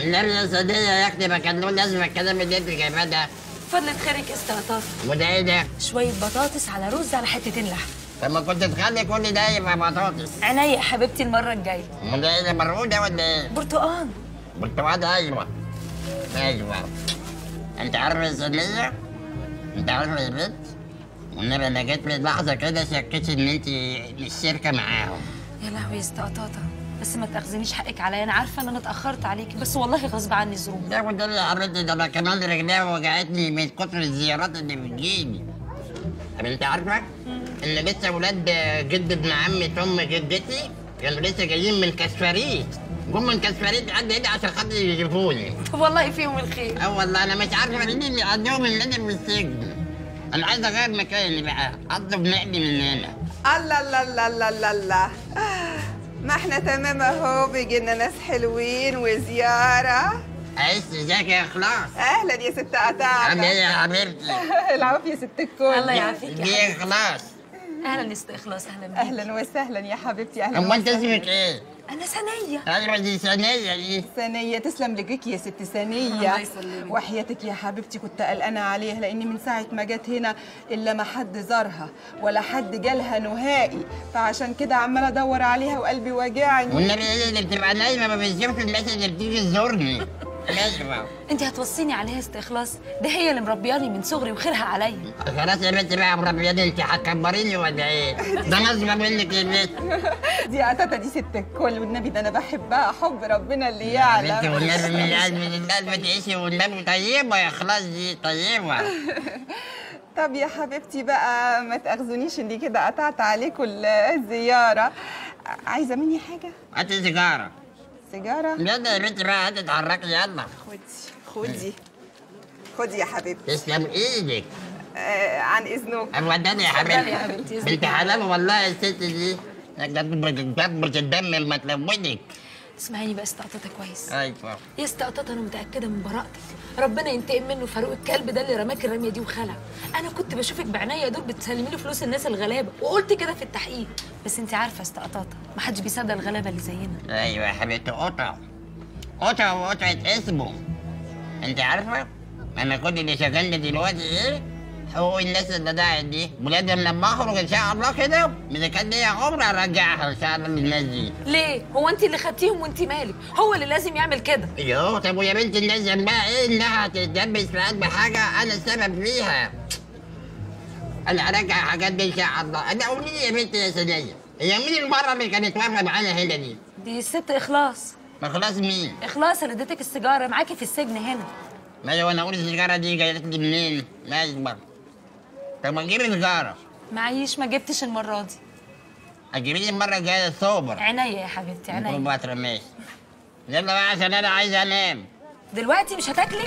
والنبي يا صديقي يا اختي ما كان له لازمه الكلام اللي انت جايباه ده. فضلة خيرك يا استاذ طاطا. وده ايه ده؟ شويه بطاطس على رز على حتتين لحم. طب ما كنت تخلي كل ده يبقى بطاطس. عينيا يا حبيبتي المره الجايه. وده ايه ده، مرقوده ولا ايه؟ برتقال. برتقال، ايوه ايوه. انت عارفه يا صديقي؟ انت عارفه يا بنت؟ والنبي انا جيت في لحظه كده شكيت ان انت مش شركه معاهم. يا لهوي يا استاذ طاطا، بس ما تاخذنيش حقك عليا، انا عارفه ان انا اتاخرت عليكي بس والله غصب عني الظروف. ده وده اللي يا حبيبتي، ده انا كمان رجليا وجعتني من كتر الزيارات اللي بتجيني. طب انت عارفه ان لسه ولاد جد ابن عمة ام جدتي كانوا لسه جايين من كسفريت، جم من كسفريت لحد هنا عشان خاطر يشوفوني. والله فيهم الخير. والله انا مش عارفه مين اللي قضيهم اللي انا في السجن. انا عايز اغير مكاني بقى، اطلب نقلي من هنا. الله الله الله الله الله الله. ما احنا تمام اهو، بيجي لنا ناس حلوين وزياره. عايز ازيك يا اخلاص؟ اهلا يا ست قطاعة. عامله ايه يا حبيبتي؟ العافيه يا ست الكل. الله يعافيك يا دي حبيبتي. اخلاص. اهلا يا استاذ اخلاص، اهلا بيك. اهلا وسهلا يا حبيبتي، اهلا امال انت وسهلا. اسمك ايه؟ انا ثانيه. ايوه دي ثانيه دي. ثانية، تسلم لجيك يا ست ثانية. الله يسلمك. وحياتك يا حبيبتي كنت قلقانة عليها، لأني من ساعة ما جت هنا إلا ما حد زارها ولا حد جالها نهائي، فعشان كده عمالة أدور عليها وقلبي واجعني. والنبي ايه اللي بتبقى نايمه ما بتشوفش الناس اللي بتيجي تزورني. نايمه. انت هتوصيني عليها يا استاذ اخلاص؟ ده هي اللي مربياني من صغري وخيرها عليا. خلاص يا بنت بقى مربياني، انت هتكبريني ولا ايه؟ ده نظمه منك يا بنت. دي قطاطة دي ست الكل، والنبي ده أنا بحبها حب ربنا اللي يعلم. بنت والنبي من القلب من القلب تعيشي، والنبي طيبه يا خلاص دي طيبه. طب يا حبيبتي بقى ما تاخذونيش اني كده قطعت عليكم الزيارة. عايزة مني حاجة؟ هاتي سيجاره. سيجارة؟ يلا يا بنت بقى هاتي اتحركي يلا. خدي خدي يا حبيبتي. تسلم ايدك. عن إذنك. اتفضلي يا اتفضلي يا حبيبتي. حبيبتي. بنت حلال والله يا ست دي. جبرة الدم لما تلونك. اسمعيني بقى استقطتها كويس. ايوه. يا استقطتها، انا متاكده من براءتك، ربنا ينتقم منه فاروق الكلب ده اللي رماك الرميه دي وخلع. انا كنت بشوفك بعناية دول بتسلمي له فلوس الناس الغلابه، وقلت كده في التحقيق، بس انت عارفه يا استقطتها ما حدش بيصدق الغلابه اللي زينا. ايوه يا حبيبتي، قطع وقطعة اسمه. انت عارفه انا كل اللي شغلني دلوقتي ايه؟ حقوق الناس اللي ضاعت دي، ولازم لما اخرج ان شاء الله كده اذا كان ليا عمر ارجعها ان شاء الله للناس دي. ليه؟ هو انت اللي خدتيهم وانت مالك؟ هو اللي لازم يعمل كده. يوه طب ويا بنت الناس ذنبها ايه انها تتدبس في قلب حاجه انا السبب فيها؟ انا ارجع الحاجات دي ان شاء الله. انا قولي لي يا بنت يا سنيه، هي مين المره اللي كانت واقفه معانا هنا دي؟ دي الست اخلاص. ما خلاص مين؟ اخلاص اللي اديتك السيجاره معاكي في السجن هنا. ماشي، وانا اقول السيجاره دي جايت لي منين؟ ماشي برضه. طب ما تجيبي سيجاره. معيش، ما جبتش المره دي. هتجيبي لي المره الجايه سوبر. عينيا يا حبيبتي عينيا. بطرة ماشي. يلا بقى عشان انا عايز انام. دلوقتي مش هتاكلي؟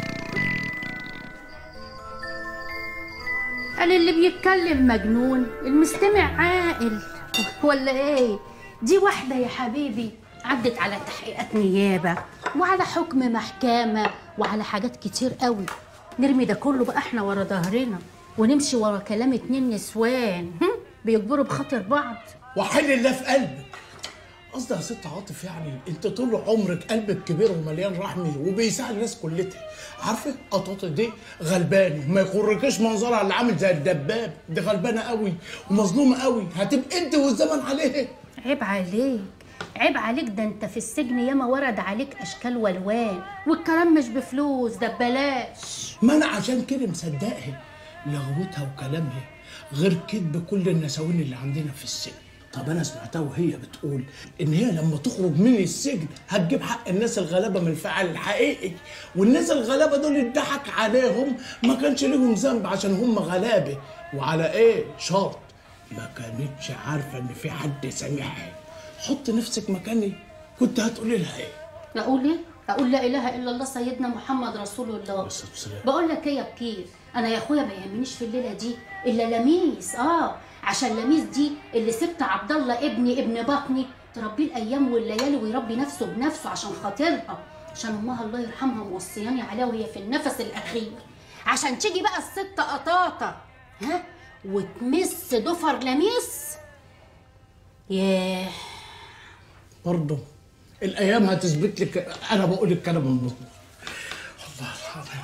قال اللي بيتكلم مجنون المستمع عاقل ولا ايه؟ دي واحدة يا حبيبي عدت على تحقيقات نيابة وعلى حكم محكمة وعلى حاجات كتير قوي. نرمي ده كله بقى احنا ورا ظهرنا ونمشي ورا كلام اتنين نسوان بيكبروا بخاطر بعض. وحل الله في قلبك. قصدي يا ست عاطف يعني انت طول عمرك قلبك كبير ومليان رحمه وبيساعد الناس كلها. عارفه قطاطه دي غلبانه، ما يغركش منظرها اللي عامل زي الدباب، دي غلبانه قوي ومظلومه قوي، هتبقى انت والزمن عليها. عيب عليك عيب عليك، ده انت في السجن ياما ورد عليك اشكال والوان والكلام مش بفلوس، ده ببلاش. ما انا عشان كده مصدقها، لغوتها وكلامها غير كدب كل النساوين اللي عندنا في السجن. طب انا سمعتها وهي بتقول ان هي لما تخرج من السجن هتجيب حق الناس الغلابه من الفعل الحقيقي، والناس الغلابه دول اتضحك عليهم، ما كانش ليهم ذنب عشان هم غلابه، وعلى ايه شرط ما كانتش عارفه ان في حد سامعها. حط نفسك مكاني، كنت هتقولي لها ايه؟ اقول ايه؟ اقول لا اله الا الله سيدنا محمد رسول الله. بقول لك ايه يا بكير، انا يا اخويا ما يهمنيش في الليله دي الا لميس. عشان لميس دي اللي سبت عبد الله ابن بطني تربيه الايام والليالي ويربي نفسه بنفسه عشان خاطرها، عشان امها الله يرحمها موصياني عليها وهي في النفس الاخير، عشان تيجي بقى الست قطاطه وتمس ضفر لميس. ياه برضه الايام هتثبت لك انا بقول الكلام المظبوط. الله العظيم.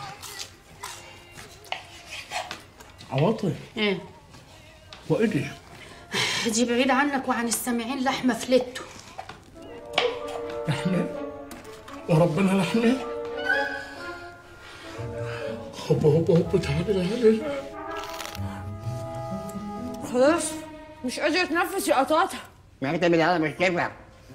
عواطف ايه وايه دي؟ دي بعيد عنك وعن السامعين لحمه فلتو. لحمه وربنا لحمه. هوب تعالي. خلاص مش قادرة اتنفس يا قطاطة. ما انت بالهلا مش كيفك.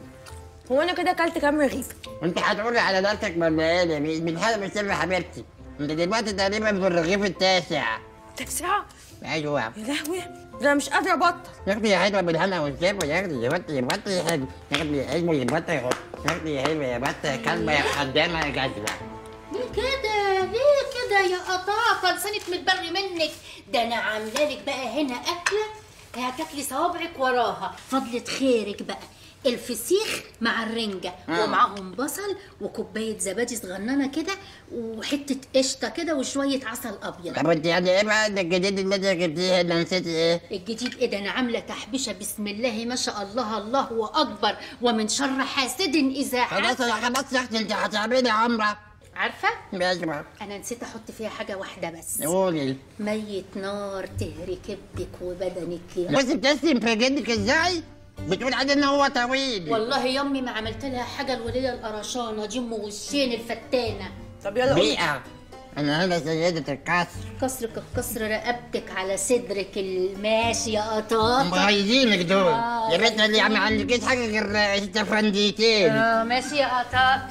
هو انا كده اكلت كام رغيف؟ انت هتقولي على نفسك مبدئيا بالهلا مش كيفك يا حبيبتي. انت دلوقتي تقريبا في الرغيف التاسع. تسعة؟ ايوه يا لهوي ده انا مش قادرة ابطل. يا اختي يا حلوه بالهنا والشفا يا اختي يا بطي يا حلو يا اختي يا حلو يا بطي يا اختي يا حلوه يا بطي يا كلبه يا خدامه يا جزمه. ليه كده ليه كده يا قطاطه؟ لسانك متبري منك. ده انا عامله لك بقى هنا اكله هتاكلي صوابعك وراها. فضلة خيرك بقى الفسيخ مع الرنجة ومعاهم بصل وكوباية زبادي صغننة كده وحتة قشطة كده وشوية عسل أبيض. طب انت يعني ايه بقى الجديد اللي انت جبتيه اللي نسيتي ايه؟ الجديد ايه ده؟ أنا عاملة تحبيشة بسم الله ما شاء الله الله أكبر ومن شر حاسد إذا خلاص يا اختي انت هتعملي عمره. عارفة؟ ماشي بقى. أنا نسيت أحط فيها حاجة واحدة بس. قولي. مية نار تهري كبدك وبدنك يا بصي بتسلم في جدك ازاي؟ بتقول عليه ان هو طويل. والله يامي ما عملت لها حاجة الولية القرشانة دي ام وشين الفتانة. طب يلا قولي. بيئة. انا هنا سيدة الكسر. كسرك بكسر رقبتك على صدرك الماشي يا قطاطة. مغيظينك دول. يا بنت اللي ما عندكيش حاجة غير استفنديتين. ماشي يا قطاطة.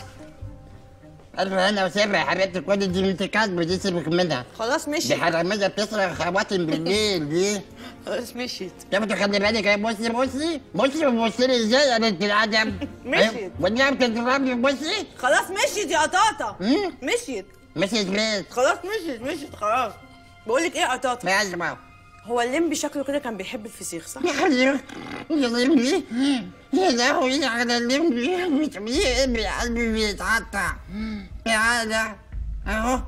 ألف هنا وسيبها يا حبيبتي كل دي انت كاتبة دي سيبك منها. خلاص مشيت. دي حرامية بتسرق خواتم بالليل دي. خلاص مشيت. طب تخلي بالك يا بصي وبصي لي ازاي يا بنت العجب. مشيت. والنعم بتضربني بصي. خلاص مشيت يا قطاطة. مشيت. مشيت ليه؟ خلاص مشيت خلاص. بقول لك ايه يا قطاطة؟ ما يجمع. هو الليمبي شكله كده كان بيحب الفسيخ صح؟ يا حبيبي يا لمبي يا لهوي على اللمبي بيتعبي قلبي بيتقطع. تعالى اهو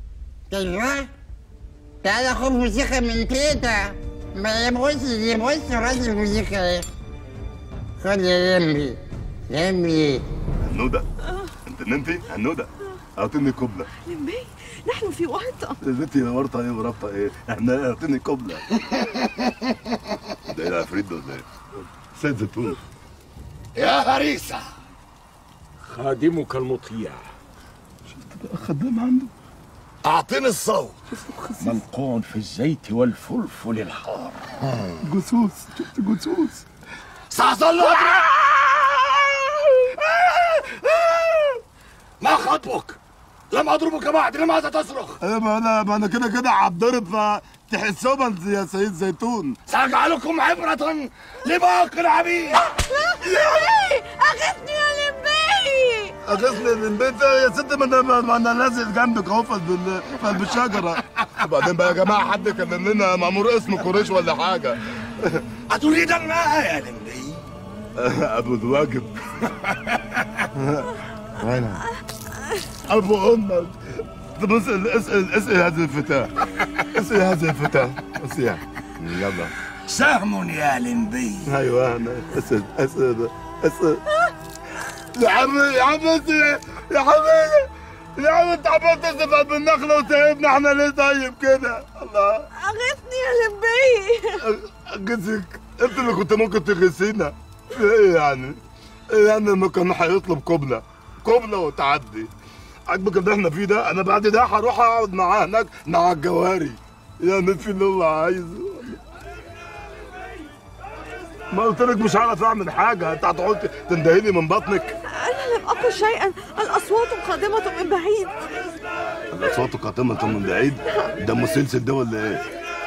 ايوه تعالى خد موسيقى من تيتا. ما يبص راس الموسيقى ايه. خد يا لمبي. هنودة انت نمتي؟ هنودة اعطيني قبلة. لمبي نحن في ورطة. يا بنتي ورطة ايه وربطة ايه؟ احنا اعطيني قبلة. ده ايه العفريت ده ولا ايه؟ سيد زيتون. يا هريسة خادمك المطيع. خدام عنده. أعطني الصوت. ملقون في الزيت والفلفل الحار. جثوث شفت جثوث. سأظل ما خطبك؟ لم أضربك بعد، لماذا تصرخ؟ ما انا كده هتضرب فتحسهم يا سيد زيتون. سأجعلكم عبرة لباقي العبيد. اغثني يا لمبي. اغثني من بيت يا ست ما انا نازل جنبك اهو في قلب الشجره. وبعدين بقى يا جماعه حد كلم لنا مأمور اسمه قريش ولا حاجه. أتريد الماء يا لمبي؟ ابو الواجب. وانا ابو امك. طب اسال هذا الفتاه. اسال هذا الفتاه. اسال يلا. سهم يا لمبي. ايوه انا اسال يا عم اسال يا حبيبي. يا عم انت عمال تزفع بالنخله وتعبنا احنا ليه طيب كده؟ الله. اغثني يا لمبي. اغثك؟ انت اللي كنت ممكن تغثينا. ايه يعني؟ ايه يعني لما كان هيطلب قبله وتعدي. عاجبك اللي احنا فيه ده؟ انا بعد ده هروح اقعد معاه هناك مع الجواري. يعني في اللي هو عايزه. ما قلت لك مش هعرف اعمل حاجه، انت هتقعد تندهيلي من بطنك. انا لم اقل شيئا، الاصوات قادمه من بعيد. الاصوات قادمه من بعيد؟ ده مسلسل ده ولا ايه؟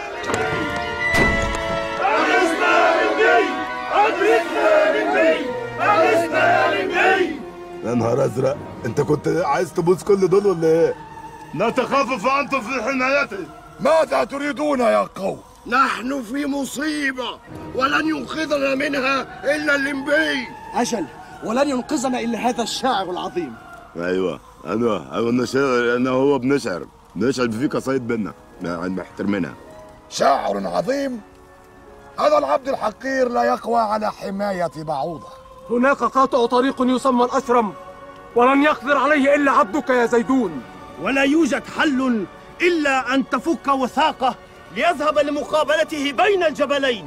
يا نهار ازرق، انت كنت عايز تبوس كل دول ولا ايه؟ لا تخافوا فانتم في حمايتي. ماذا تريدون يا قوم؟ نحن في مصيبة ولن ينقذنا منها إلا اللمبي. أجل ولن ينقذنا إلا هذا الشاعر العظيم. ايوه النشاعر، انا هو بنشعر في قصايد بينا محترمينها. شاعر عظيم؟ هذا العبد الحقير لا يقوى على حماية بعوضة. هناك قاطع طريق يسمى الأشرم، ولن يقدر عليه إلا عبدك يا زيدون. ولا يوجد حل إلا أن تفك وثاقه ليذهب لمقابلته بين الجبلين.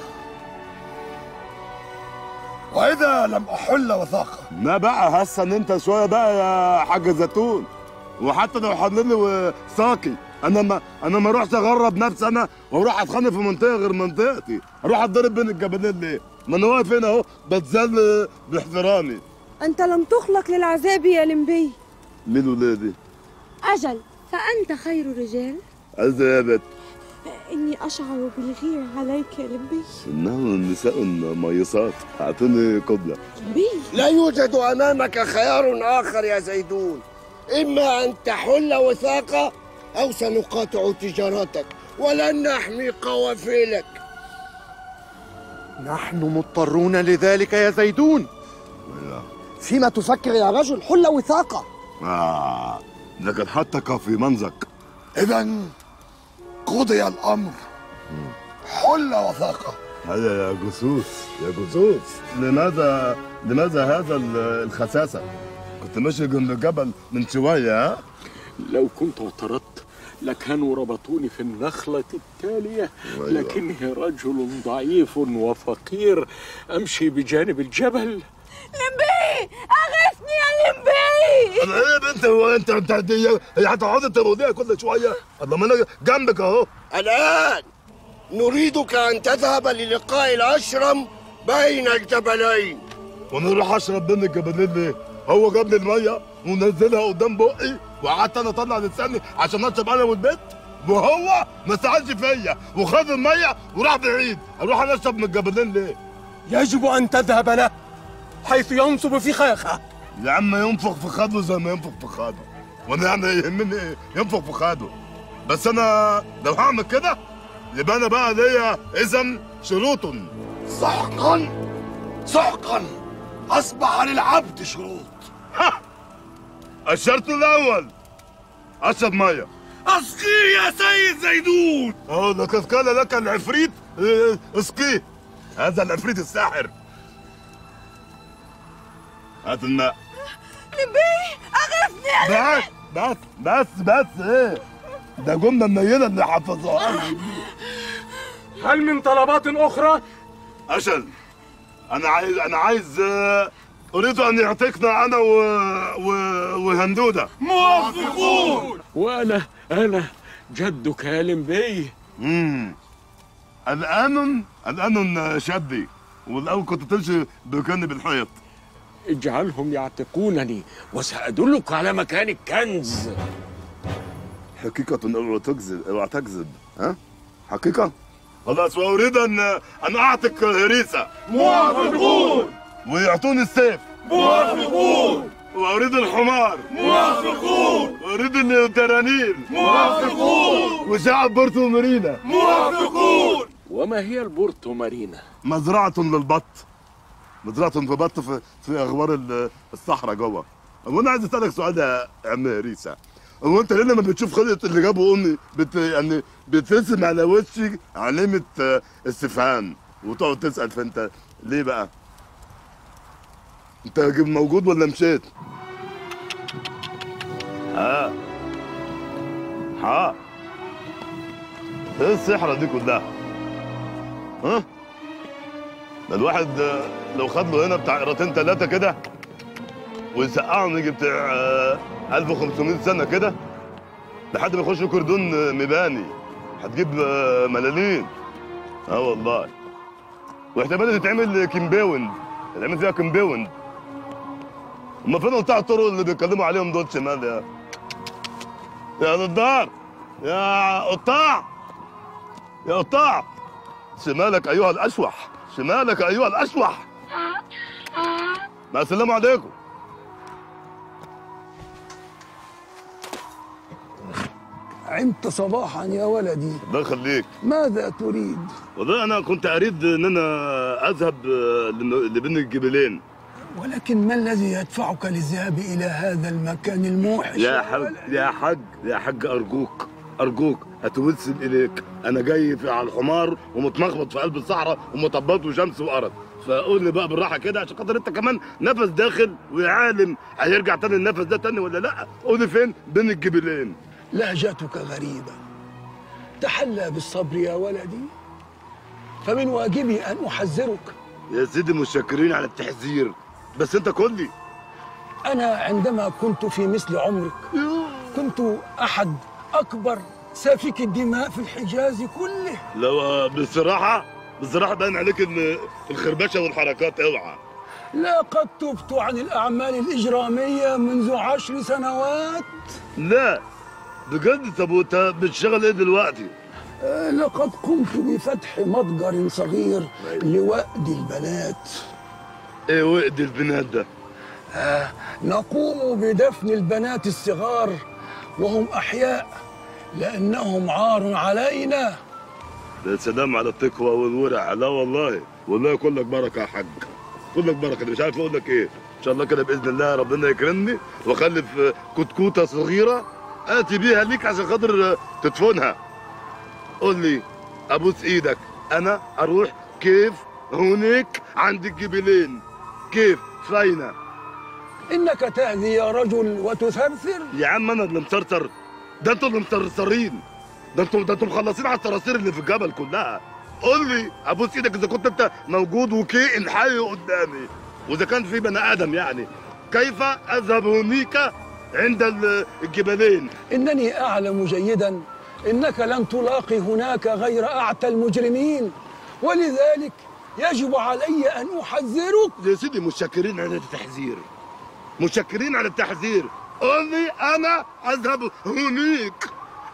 وإذا لم أحل وثاقه؟ لا بقى هسن انت شويه بقى يا حاج زيتون، وحتى لو حلل لي وثاقي انا ما اروحش اغرب نفسي انا واروح اتخانق في منطقه غير منطقتي، اروح اتضرب بين الجبلين ليه؟ ما انا واقف هنا اهو بتذل باحترامي. أنت لم تخلق للعذاب يا لمبي. مين ولادي؟ أجل، فأنت خير الرجال. عذابت. إني أشعر بالغيرة عليك يا لمبي. إنه النساء ميصات، أعطوني قبلة. لمبي، لا يوجد أمامك خيار آخر يا زيدون، إما أن تحل وثاقة أو سنقاطع تجارتك ولن نحمي قوافلك. نحن مضطرون لذلك يا زيدون. فيما تفكر يا رجل؟ حل وثاقة. لكن حطك في منزك. إذا قضي الأمر، حل وثاقة. هذا يا جسوس يا جسوس، لماذا هذا الخساسة؟ كنت ماشي جنب الجبل من شوية. ها؟ لو كنت اعترضت لكانوا ربطوني في النخلة التالية، لكني رجل ضعيف وفقير أمشي بجانب الجبل. لمبي، أغثني يا لمبي. انا ايه يا بنت؟ هو انت هي هتقعدي تروديها كل شويه؟ الله ما انا جنبك اهو. الآن نريدك أن تذهب للقاء الأشرم بين الجبلين. وانا اروح اشرب بين الجبلين ليه؟ هو جاب لي الميه ونزلها قدام بقي وقعدت انا اطلع لساني عشان اشرب انا والبنت، وهو ما سالش فيا وخد الميه وراح بعيد. اروح انا اشرب من الجبلين ليه؟ يجب أن تذهب له حيث ينصب فخاخه. يا عم ينفخ في خده زي ما ينفخ في خده، وانا يعني يهمني ايه ينفخ في خده؟ بس انا لو هعمل كده يبقى انا بقى ليا اذا شروط. سحقا سحقا، أصبح للعبد شروط. الشرط الاول اشرب ميه. اسقيه يا سيد زيدون. لقد قال لك العفريت اسقيه، هذا العفريت الساحر. هات الماء. لمبي، أغثني يا لمبي. بس ايه ده جمله منيله اللي حفظوها لي. هل من طلبات أخرى؟ أجل، أنا عايز أريد أن يعتقنا أنا وهندودة. موافقون. وأنا جدك يا لمبي. الآن شدي، والأول كنت تمشي بكني بالحيط. اجعلهم يعتقونني وسأدلك على مكان الكنز. حقيقة اوعى تكذب. ها؟ حقيقة؟ خلاص، وأريد أن أعتق هريسة. موافقون. ويعطوني السيف. موافقون. وأريد الحمار. موافقون. وأريد الترانيل. موافقون. وشعب بورتو مارينا. موافقون. وما هي البورتو مارينا؟ مزرعة للبط. مزرعة في بط في أغوار الصحراء جوه. وأنا عايز أسألك سؤال يا عم هريسة، هو أنت ليه لما بتشوف خلقة اللي جابه أمي يعني بترسم على وشي علامة استفهام وتقعد تسأل؟ فأنت ليه بقى؟ أنت موجود ولا مشيت؟ ها إيه السحرة دي كلها؟ ها؟ ده الواحد لو خد له هنا بتاع قيرتين ثلاثة كده ويسقعهم يجي بتاع 1500 سنة كده لحد ما يخش كردون مباني، هتجيب ملالين. والله. واحتمال تتعمل كيمباوند، تتعمل فيها كيمباوند. هما فين قطاع الطرق اللي بيتكلموا عليهم دول شمال يا نضار؟ يا قطاع شمالك أيها الأشوح، شمالك أيها الأشوح. السلام عليكم. عمت صباحا يا ولدي. الله يخليك. ماذا تريد؟ والله أنا كنت أريد إن أنا أذهب لبين الجبلين. ولكن ما الذي يدفعك للذهاب إلى هذا المكان الموحش؟ يا حاج أرجوك ارجوك اتوسل اليك، انا جاي على الحمار ومتمخبط في قلب الصحراء ومطبط وشمس وارض، فقول لي بقى بالراحه كده عشان خاطر انت كمان نفس داخل ويا عالم هيرجع تاني النفس ده تاني ولا لا؟ قول لي فين بين الجبلين. لهجتك غريبة تحلى بالصبر يا ولدي، فمن واجبي أن أحذرك. يا سيدي متشكرين على التحذير، بس انت قول لي. أنا عندما كنت في مثل عمرك كنت أحد أكبر سافك الدماء في الحجاز كله. لو بصراحة باين عليك ان الخربشة والحركات اوعى. لقد تبت عن الأعمال الإجرامية منذ 10 سنوات. لا بجد؟ طب وانت بتشتغل ايه دلوقتي؟ لقد قمت بفتح متجر صغير لوأد البنات. ايه وأد البنات ده؟ نقوم بدفن البنات الصغار وهم أحياء لأنهم عار علينا. يا سلام على التقوى والورع. لا والله كلك بركة يا حاج، كلك بركة. مش عارف اقول لك ايه. ان شاء الله كده باذن الله ربنا يكرمني واخلف كتكوتة صغيرة اتي بيها ليك عشان خاطر تدفنها. قول لي ابوس ايدك انا اروح كيف هناك عند الجبلين؟ كيف فاينة؟ إنك تهدي يا رجل وتثرثر. يا عم أنا اللي مصرصر؟ ده أنتوا اللي مصرصرين، ده أنتوا مخلصين على الصراصير اللي في الجبل كلها. قول لي أبوس إيدك إذا كنت أنت موجود وكائن حي قدامي، وإذا كان في بني آدم يعني، كيف أذهب هناك عند الجبلين؟ إنني أعلم جيداً إنك لن تلاقي هناك غير أعتى المجرمين، ولذلك يجب علي أن أحذرك. يا سيدي متشكرين على التحذير، متشكرين على التحذير. قول لي أنا أذهب هناك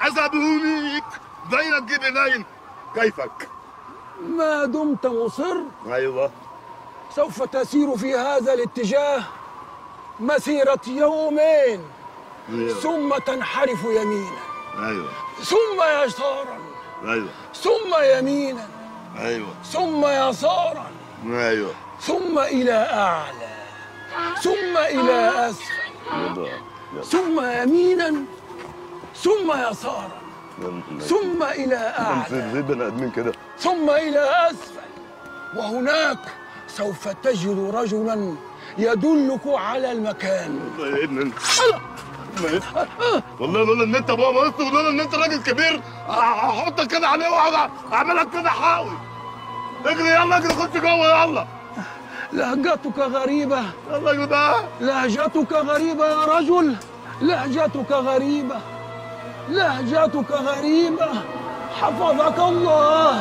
بين الجبلين. كيفك؟ ما دمت مصر أيوه سوف تسير في هذا الاتجاه مسيرة يومين. أيوه. ثم تنحرف يمينا. أيوه. ثم يسارا. أيوه. ثم يمينا. أيوه. ثم يسارا. أيوه. ثم إلى أعلى، ثم إلى أسفل، ثم يمينا، ثم يسارا، ثم إلى أعلى، زي بني آدمين كده، ثم إلى أسفل. وهناك سوف تجد رجلا يدلك على المكان. والله لولا ان انت ابويا مصر ولولا ان انت راجل كبير هحطك كده عليه واقعد اعملك كده حاوي. اجري يلا اجري خش جوه يلا. لهجتك غريبة. يلا اجري بقى. لهجتك غريبة يا رجل، لهجتك غريبة، لهجتك غريبة. حفظك الله.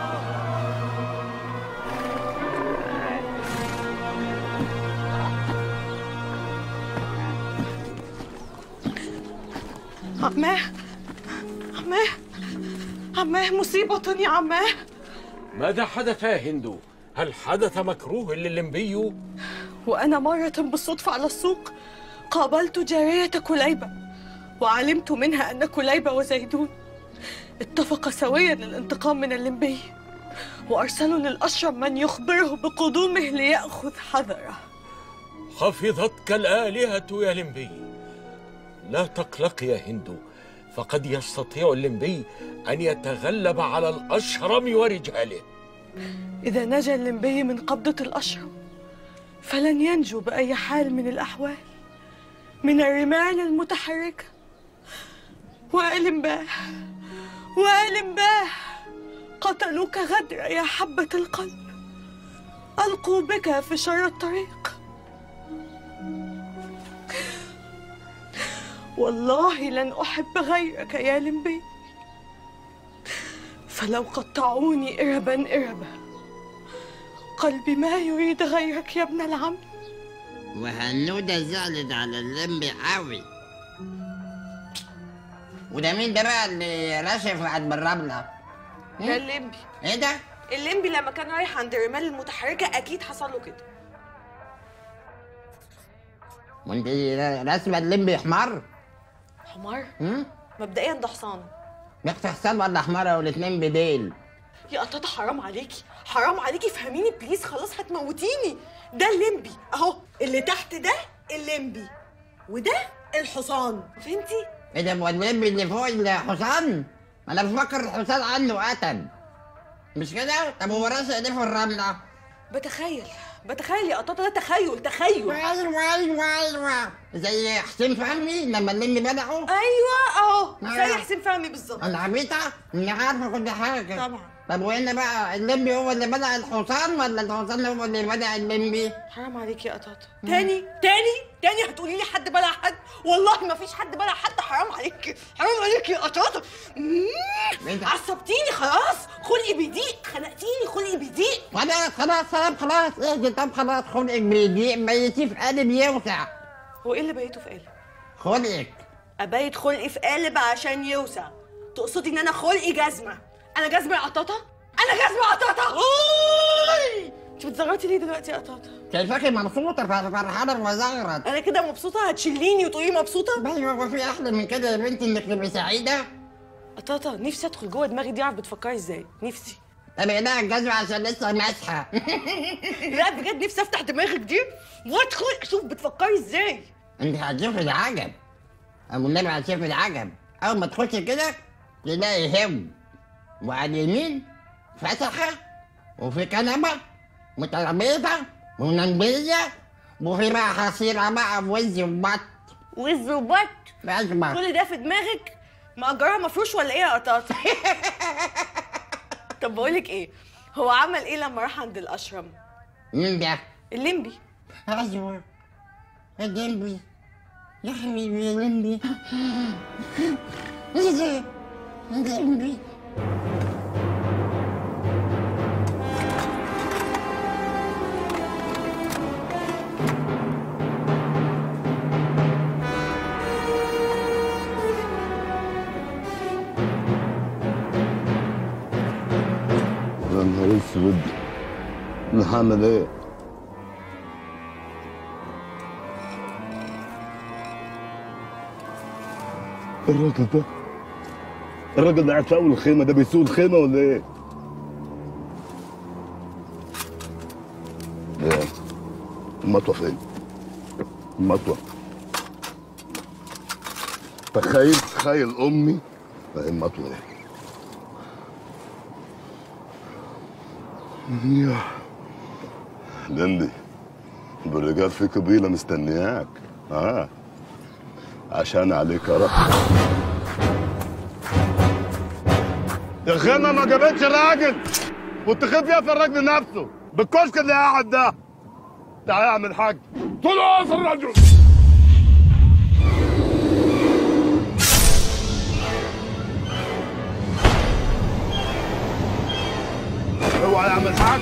عماه مصيبة يا عماه. ماذا حدث يا هندو؟ هل حدث مكروه للمبي؟ وأنا مرة بالصدفة على السوق قابلت جارية كليبة، وعلمت منها أن كليبة وزيدون اتفقا سويا للانتقام من اللمبي، وأرسلوا للأشرم من يخبره بقدومه ليأخذ حذره. خفضتك الآلهة يا لمبي. لا تقلق يا هندو، فقد يستطيع اللمبي أن يتغلب على الأشرم ورجاله. إذا نجا اللمبي من قبضة الأشرم فلن ينجو بأي حال من الأحوال من الرمال المتحركة. وآل مباه قتلوك غدرا يا حبة القلب، ألقوا بك في شر الطريق. والله لن أحب غيرك يا لمبي، فلو قطعوني إربا قلبي ما يريد غيرك يا ابن العم. وهنودة زعلت على اللمبي قوي. وده مين ده بقى اللي راشف وقعد بالرملة؟ ده اللمبي. ايه ده؟ اللمبي لما كان رايح عند الرمال المتحركة أكيد حصل له كده. وانت راسمة اللمبي حمار؟ حمار؟ مبدئيا ده حصان. يا حصان ولا حمارة والاتنين بديل؟ يا قطاطة حرام عليكي فهميني بليز، خلاص هتموتيني. ده اللمبي اهو، اللي تحت ده اللمبي وده الحصان، فهمتي؟ ايه ده هو الليمبي اللي فوق الحصان؟ انا بفكر الحصان عنه قتل مش كده؟ طب هو راسه ايديه في الرمله. بتخيل يا قطاطه، ده تخيل. ايوه زي حسين فهمي لما الليمبي بدأه. ايوه اهو زي حسين فهمي بالظبط. انا عبيطه اني عارفه كل حاجه. طبعا. طب وهنا بقى الليمبي هو اللي بدأ الحصان ولا الحصان هو اللي بدأ الليمبي؟ حرام عليك يا قطاطه. تاني هتقولي لي حد بلع حد؟ والله ما فيش حد بلع حد. حرام عليك يا قطاطه. عصبتيني خلاص، خلقي بيضيق، خنقتيني خلقي بيضيق. خلاص اهدي. طب خلاص خلقك بيضيق، بيتي في قالب يوسع. هو ايه اللي بيته في قالب؟ خلقك. ابيت خلقي في قالب عشان يوسع. تقصدي ان انا خلقي جزمه؟ انا جزمه يا قطاطه؟ انت بتزغرطي ليه دلوقتي يا قطاطه؟ شايفاكي مبسوطه فرحانه وزغرط. انا كده مبسوطه؟ هتشيليني وتقولي مبسوطه؟ ايوه هو في احلى من كده يا بنتي انك تبقي سعيده؟ قطاطه نفسي ادخل جوه دماغي دي اعرف بتفكري ازاي، نفسي. طب اقلعي الجزمه عشان لسه ماسحه. لا بجد نفسي افتح دماغك دي وادخل اشوف بتفكري ازاي. انت هتشوفي العجب. ابو النبي هتشوفي العجب. اول ما تخشي كده تلاقي هم وعلى اليمين فتحه وفي كنبه وترابيزه ونمبيه وفي بقى حصيره بقى ووز وبط. وز وبط؟ بس كل ده في دماغك؟ مأجرها مفروش ولا ايه يا قطاطه؟ طب بقولك ايه، هو عمل ايه لما راح عند الاشرم؟ مين ده؟ الليمبي. ايوه الليمبي يا حبيبي الليمبي. ايه ده؟ الليمبي. يا نهار اسود، انا هعمل ايه؟ الراجل ده قاعد في اول الخيمه، ده بيسوق الخيمه ولا ايه؟ ايه؟ المطوه فين؟ المطوه. تخيل امي المطوه ايه؟ يا لندي بالرجال في قبيله مستنياك. عشان عليك يا رب. يا خيمه ما جابتش الراجل والتخيل فيها في الراجل نفسه بالكشك اللي قاعد ده. تعالى يا عم الحاج. طلع في الرجل. اوعى يا عم الحاج.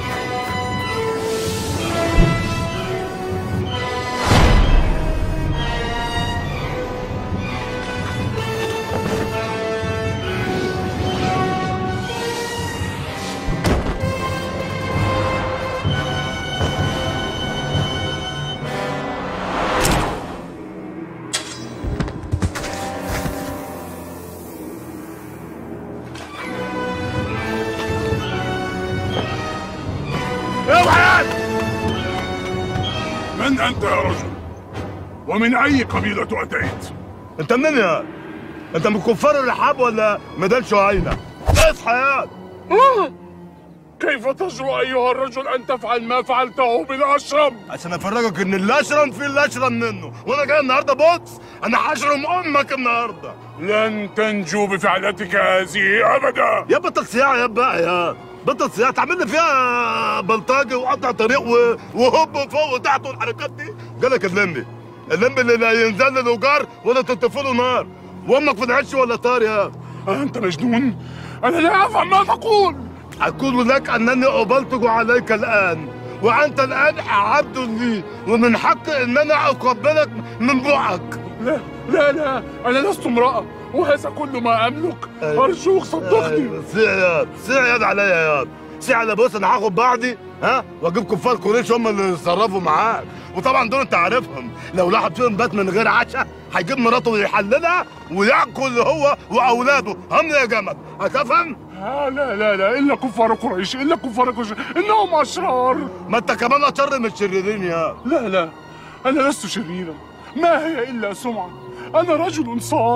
من أنت يا رجل؟ ومن أي قبيلة أتيت؟ أنت منين يا؟ أنت من كفار الرحاب ولا ميدان شعينة؟ اصحى يا. كيف تجرؤ أيها الرجل أن تفعل ما فعلته بالأشرم؟ عشان أفرجك إن الأشرم في الأشرم منه، وأنا جاي النهارده بص، أنا هشرم أمك النهارده. لن تنجو بفعلتك هذه أبدا. يا بطل صياعة يا بقى يا بطل صياعة، تعمل لي فيها بلطجي وقطع طريق وهوب وفوق وتحت والحركات دي. جالك الليمبي اللي لا ينزل له جار ولا تطفي له نار، وأمك في العش ولا طار يا. أنت مجنون؟ أنا لا أفهم ما تقول. أقول لك أنني أبلطج عليك الآن، وأنت الآن عبد لي، ومن حقي أن أنا أقبلك من بوعك. لا أنا لست امرأة، وهذا كل ما أملك. أرجوك صدقني. سيع يد عليا يا سيع على. بص أنا هاخد بعضي وأجيب كفار قريش هم اللي يتصرفوا معاك، وطبعا دول أنت عارفهم، لو لاحظ فيهم بات من غير عشاء هيجيب مراته ويحللها وياكل هو وأولاده. هم يا جمل هتفهم؟ لا إلا كفار قريش، إنهم أشرار. ما أنت كمان أشر من الشريرين يا. لا أنا لست شريرا، ما هي إلا سمعة. أنا رجل صالح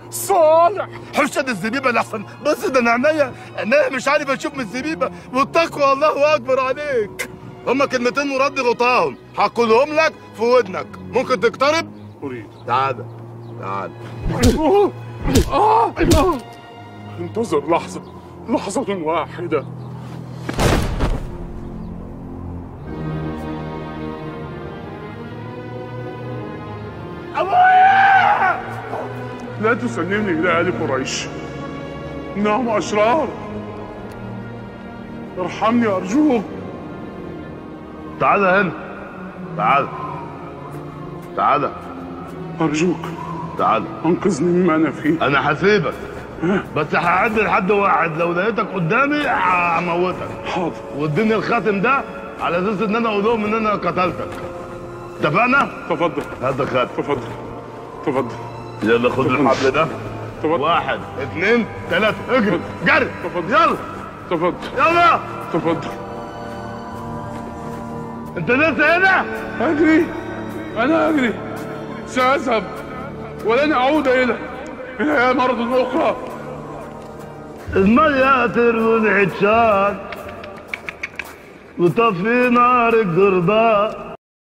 صالح. حشد الزبيبه لحسن، بس ده انا عينيا مش عارف اشوف من الزبيبه، والتقوى الله اكبر عليك. هما كلمتين ورد غطاهم، هقولهم لك في ودنك، ممكن تقترب؟ اريد. تعال تعال. انتظر لحظة واحدة. أبويا! لا تسلمني إلى آل قريش، إنهم أشرار. ارحمني أرجوك. تعال هنا، تعال أرجوك، تعال أنقذني مما أنا فيه. أنا هسيبك بس هعد لحد واحد، لو لقيتك قدامي هموتك. حاضر. واديني الخاتم ده على اساس ان انا اقول لهم ان انا قتلتك. اتفقنا؟ تفضل. هات الخاتم. تفضل. يلا خد الحبل ده. تفضل. 1 2 3 اجري جري. تفضل. يلا. تفضل. يلا. تفضل. انت لسه هنا؟ أنا أجري. سأذهب ولن أعود إلى مرة أخرى. المية تروي العطشان وطفي نار القربان.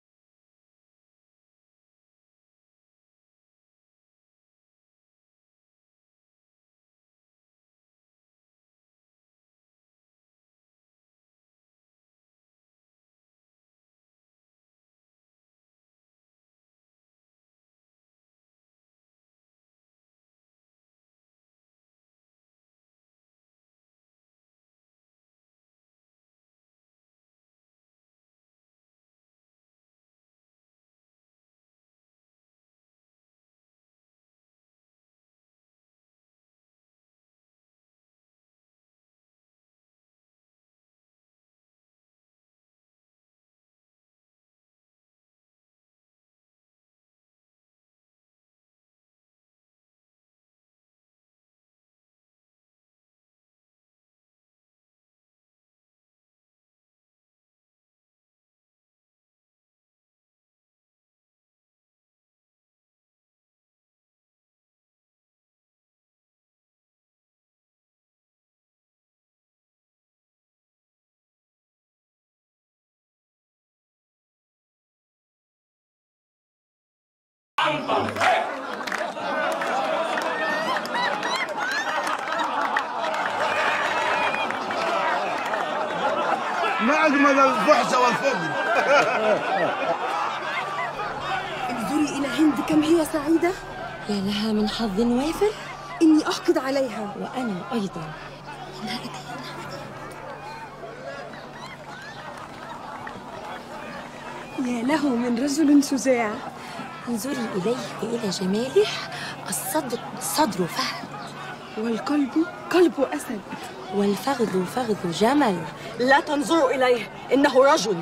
ما أجمل الفحش والفجر. انظري إلى هند كم هي سعيدة. يا لها من حظ وافر. إني أحقد عليها. وأنا أيضا. يا له من رجل شجاع. انظري إليه إلى جماله. الصدر صدر فهد، والقلب قلب أسد، والفخذ فخذ جمل. لا تنظروا إليه، إنه رجل.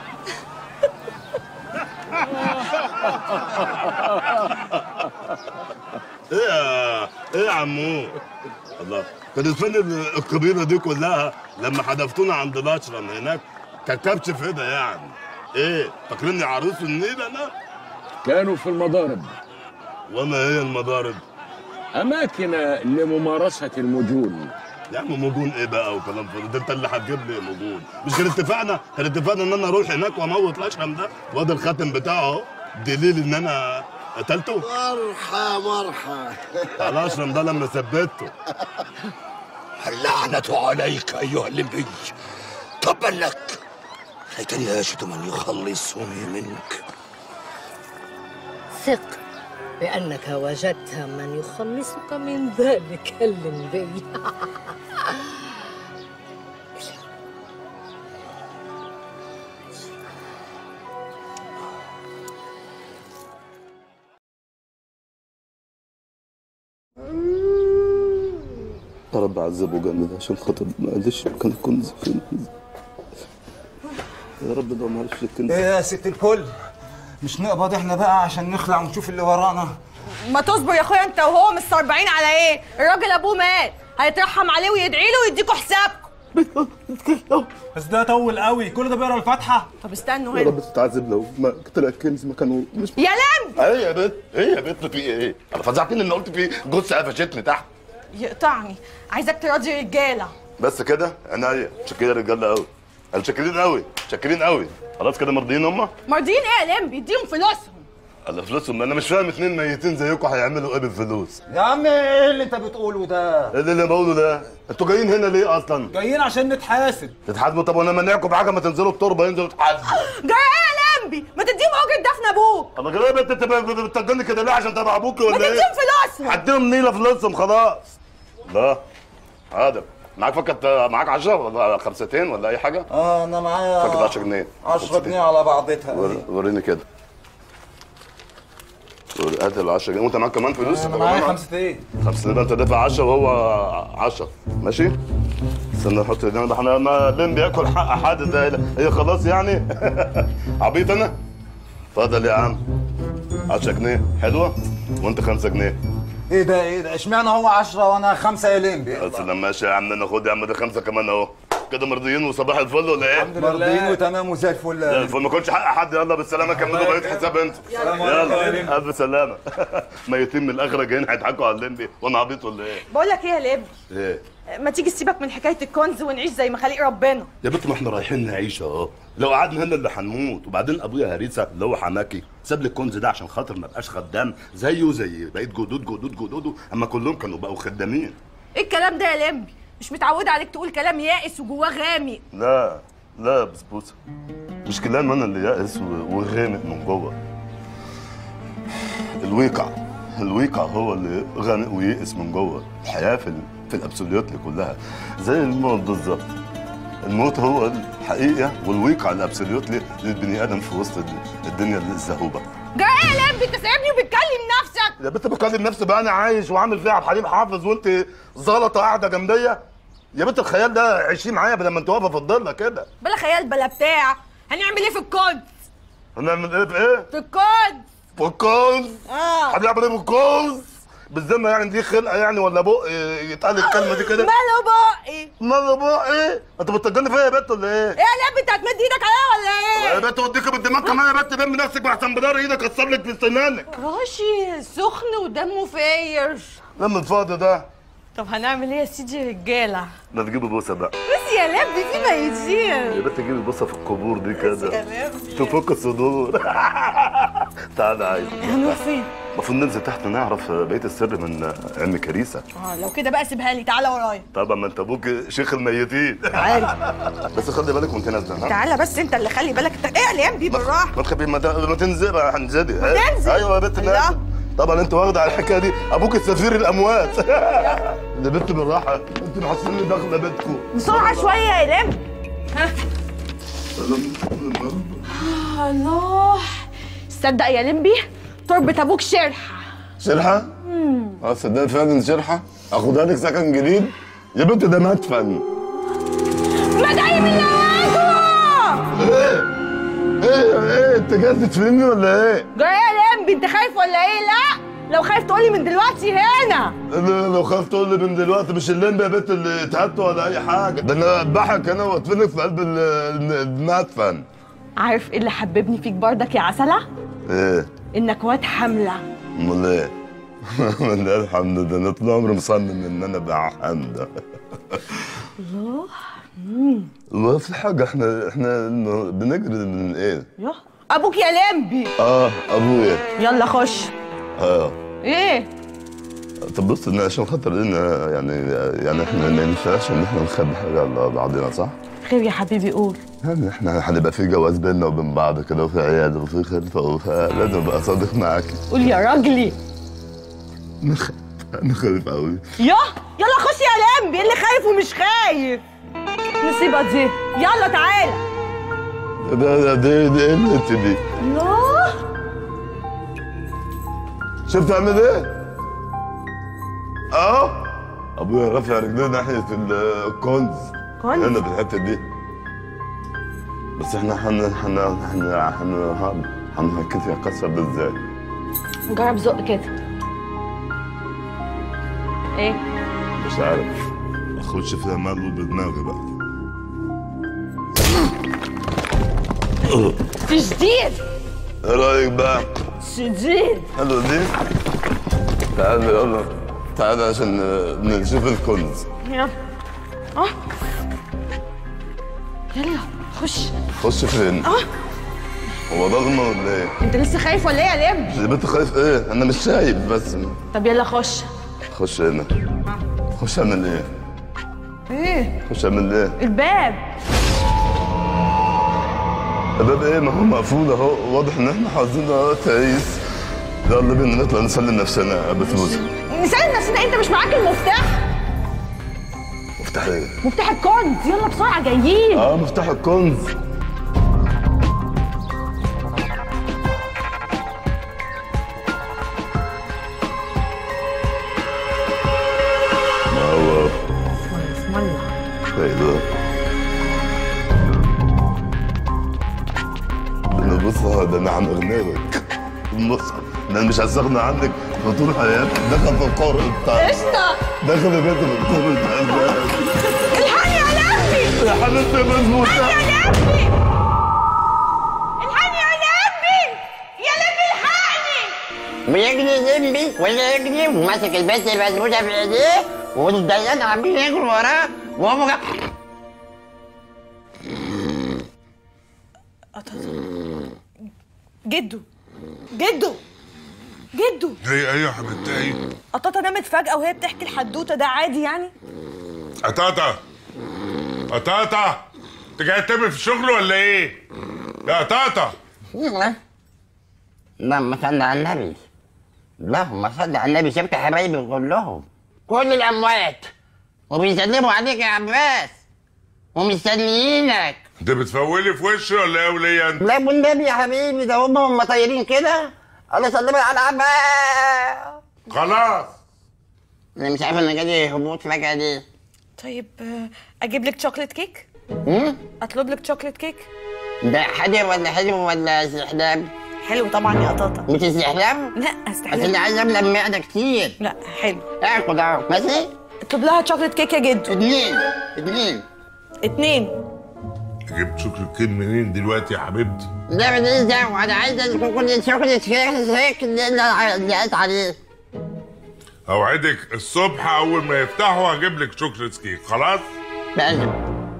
ايه يا عمو، الله كانت فين القبيله دي كلها لما حدفتونا عند الاشرم هناك؟ كركبت في ده يعني. ايه فاكريني عروس النيل انا؟ كانوا في المضارب. وما هي المضارب؟ اماكن لممارسه المجون. يا عم مجون ايه بقى وكلام فاضي؟ ده انت اللي هتجيب لي مجون. مش كان اتفقنا ان انا اروح هناك واموت الاشرم ده، وادي الخاتم بتاعه اهو دليل ان انا قتلته. مرحى الاشرم ده لما ثبته. اللعنة عليك أيها اللمبي، تبا لك، ليتني أجد من يخلصني منك. ثق بأنك وجدت من يخلصك من ذلك اللمبي. يا رب عذبه جامد عشان خاطر ما قالش كان الكنز فين. يا رب ده ما عرفش الكنز. ايه يا ست الكل، مش نقبض احنا بقى عشان نخلع ونشوف اللي ورانا؟ ما تصبر يا اخويا انت وهو مستربعين على ايه؟ الراجل ابوه مات، هيترحم عليه ويدعي له ويديكوا حسابكم. بس ده طول قوي، كل ده بيقرا الفاتحه. طب استنوا يا هنا رب تتعذب لو ما طلع الكنز مكانه. مش يا لمبي ايه يا بنت؟ ايه يا بنت في ايه؟ انا فزعتني ان قلت في جثه قفشتني تحت. يقطعني، عايزك تراضي رجاله. بس كده؟ عناية، شكرين يا رجاله قوي. انا شاكرين قوي، شاكرين قوي. خلاص كده مرضيين هم؟ مرضيين ايه يا لمبي؟ اديهم فلوسهم. على فلوسهم؟ انا مش فاهم اتنين ميتين زيكم هيعملوا ايه بالفلوس؟ يا عم ايه اللي انت بتقوله ده؟ ايه اللي انا بقوله ده؟ انتوا جايين هنا ليه اصلا؟ جايين عشان نتحاسب. تتحاسبوا؟ طب وانا مانعكم بحاجه؟ ما تنزلوا التربه ينزلوا يتحاسبوا. جاي ايه يا لمبي؟ ما تديهم اجره دفن ابوك. انا غير انت بتطردني كده ليه؟ عشان تبع ابوكي ولا ايه؟ ما تديهم فلوسهم. هديهم نيله فلوسهم خلاص. لا حاضر. معاك فكة؟ معاك 10 ولا 5 ولا اي حاجه؟ انا معايا فكة 10 جنيه. 10 جنيه على بعضتها. وريني كده. هات ال 10 جنيه وانت معاك كمان فلوس؟ انا معايا 5 5 يبقى انت دافع 10 وهو 10 ماشي؟ استنى نحط ايدينا. احنا لين بياكل حق حد ده؟ هي خلاص يعني؟ عبيط انا؟ اتفضل يا عم 10 جنيه حلوه وانت 5 جنيه. ايه ده؟ اشمعنى هو 10 وانا 5 يا لمبي؟ بس لما ماشي يا عم ناخد يا عم ده 5 كمان اهو. كده مرضيين وصباح الفل ولا ايه؟ الحمد لله مرضيين وتمام وزي الفل. زي الفل. ما كنتش حق حد. يلا بالسلامه كملوا بقيه حساب انتوا. يلا الف سلامه. ميتين من الاخره جايين هيضحكوا على اللمبي وانا عبيط ولا ايه؟ بقول لك ايه يا لمبي؟ ايه؟ ما تيجي سيبك من حكايه الكنز ونعيش زي ما خليق ربنا. يا بنت ما احنا رايحين نعيش اهو. لو قعدنا هنا اللي هنموت. وبعدين ابويا هريسه اللي هو حماكي ساب لي الكنز ده عشان خاطر ما ابقاش خدام زيه زي بقيه جدوده اما كلهم كانوا بقوا خدامين. ايه الكلام ده يا لمبي؟ مش متعوده عليك تقول كلام يائس وجواه غامق. لا لا بسبوسه مش كلام انا اللي يائس وغامق من جوه. الويقع هو اللي غامق ويئس من جوه. الحياه في الابسوليوتلي كلها زي الموت بالظبط. الموت هو الحقيقه والويقع الابسوليوتلي للبني ادم في وسط الدنيا الزهوبه. جاي ايه يا لمبي؟ انت سايبني وبتكلم نفسك؟ يا بنت بكلم نفسي بقى. انا عايش وعامل فيها عبد الحليم حافظ وانت زلطه قاعده جنبيا. يا بنت الخيال ده عيشيه معايا بدل ما انت واقفه في الضله كده. بلا خيال بلا بتاع. هنعمل ايه في الكنز؟ هنعمل ايه في ايه؟ في الكنز. في الكنز؟ هنعمل ايه في الكنز؟ بالذمه يعني دي خلقه يعني ولا بق يتقال الكلمه دي كده؟ ماله بقي؟ ماله بقي؟ انت بتطجني فيا يا بنت ولا ايه؟ ايه يا لمبي؟ انت هتمد ايدك عليا ولا ايه؟ يا بنت وديك بالدماغ كمان يا بنت. بين نفسك واحسن بدار ايدك اكسر لك في سنانك. راشي سخن ودمه فاير. لما الفاضي ده. طب هنعمل ايه يا سيدي رجاله؟ ما تجيبي بوسه بقى. بس يا لمبي في ميتين. يا بنت جيبي بوسه في القبور دي كده. يا لمبي تفك الصدور. تعالى عايز. هنروح فين؟ المفروض ننزل تحت نعرف بقيه السر من عم كريسه. لو كده بقى سيبها لي. تعالى ورايا. طبعا ما انت ابوك شيخ الميتين. تعالى بس خلي بالك وانت نازله. تعالى بس انت اللي خلي بالك. انت ايه يا لمبي بالراحه؟ ما تخبي ما تنزل بقى. هنزل. تنزل؟ ايوه يا بنت نازل. طبعا انت واخده على الحكايه دي. ابوك سفير الاموات. يا بنت بالراحه. انت محسنني داخله بيتكم. بسرعه شويه يا لمبي. ها الله. تصدق يا لمبي تربة ابوك شرحه. شرحه؟ صدقني فعلا شرحه. اخدها لك سكن جديد. يا بنت ده مدفن. مدعي من ايه انت جاي تدفنني ولا ايه؟ جاي يا لمبي؟ انت خايف ولا ايه؟ لا لو خايف تقولي من دلوقتي هنا. لو خايف تقول لي من دلوقتي مش اللمبي يا بنت اللي اتهدت ولا اي حاجه. ده انا اذبحك انا وادفنك في قلب المدفن. عارف ايه اللي حببني فيك بردك يا عسله؟ ايه؟ انك واد حمله. امال ايه؟ من الحمد ده انا طول عمري مصمم ان انا ابقى حمده. الله في حاجه احنا بنجري من ايه؟ ابوك يا لمبي. ابويا. يلا خش. ايه؟ طب بص عشان خاطر يعني احنا ما ينفعش ان احنا نخبي حاجه على بعضنا صح؟ خير يا حبيبي قول. يعني احنا هنبقى في جواز بيننا وبين بعض كده وفي عياده وفي خلفه لازم ابقى صادق معاكي. قول يا راجلي. انا خايف قوي. يلا خش يا لمبي. اللي خايف ومش خايف نصيبة دي. يلا تعالى. دي ايه البنت دي؟ الله. شفت عامل ايه؟ ابويا رافع رجليه ناحيه الكنز. هنا في الحته دي. بس احنا هنكسر ده ازاي؟ نجرب زق كده. ايه؟ مش عارف. اخش فيها مقلوب بدماغي بقى. تشديد. ايه رايك بقى؟ شديد. حلو دي. تعالى يلا تعالى عشان نشوف الكنز. يلا يلا خش. خش فين؟ هو ضلمه ولا ايه؟ انت لسه خايف ولا ايه يا لمبي؟ يا بنت خايف ايه؟ انا مش شايف بس. طب يلا خش. خش هنا. خش اعمل ايه؟ ايه؟ خش اعمل ايه؟ الباب. الباب ايه؟ ما هو مقفول اهو، واضح ان احنا حافظين تعيس. يلا بينا نطلع نسلم نفسنا بفلوس. نسلم نفسنا؟ انت مش معاك المفتاح؟ مفتاح ايه؟ مفتاح الكنز، يلا بسرعه جايين. مفتاح الكنز. ايه ده؟ انا بص ده انا عم اغنيك. بص انا مش هستغنى عنك في طول حياتي. دخل في القارئ بتاع قشطه. دخل يا بنت في القارئ بتاع الحقني يا لمبي. يا حبيبتي مظبوط. الحقني يا لمبي. الحقني يا لمبي. يا لمبي الحقني. بيجري لمبي ولا يجري وماسك البنت المسبوسه في ايديه والديان عمالين يجروا وراه وهو جدو جدو جدو. ايه يا حبيبتي ايه؟ قطاطة نامت فجأة وهي بتحكي الحدوتة، ده عادي يعني؟ قطاطة قطاطة انت جاي تعمل في الشغل ولا ايه؟ يا قطاطة. اللهم صل على النبي. اللهم صل على النبي. شفت حبايبي كلهم كل الاموات وبيسلموا عليك يا عباس ومستنيينك. انت بتفولي في وشي ولا ايه يا وليه انت؟ لا والنبي يا حبيبي، ده هم طايرين كده. الله يسلمك على عباس. خلاص. انا مش عارف انا جالي هبوط فجأة دي. طيب اجيب لك شوكليت كيك؟ اطلب لك شوكليت كيك؟ ده حلو ولا حلو ولا استحلام؟ حلو طبعا يا قطاطة. مش استحلام؟ لا استحلام. بس اللي عايز املى المعدة كتير. لا حلو. اخد اهو ماشي؟ اطلب لها شوكليت كيك يا جدو. اتنين. جبت شوكليت كيك منين دلوقتي يا حبيبتي؟ لا ماليش دعوة، أنا عايز كل شوكليت كيك اللي قلت عليه. اوعدك الصبح اول ما يفتحوا هجيب لك شوكليت كيك. خلاص؟ لازم.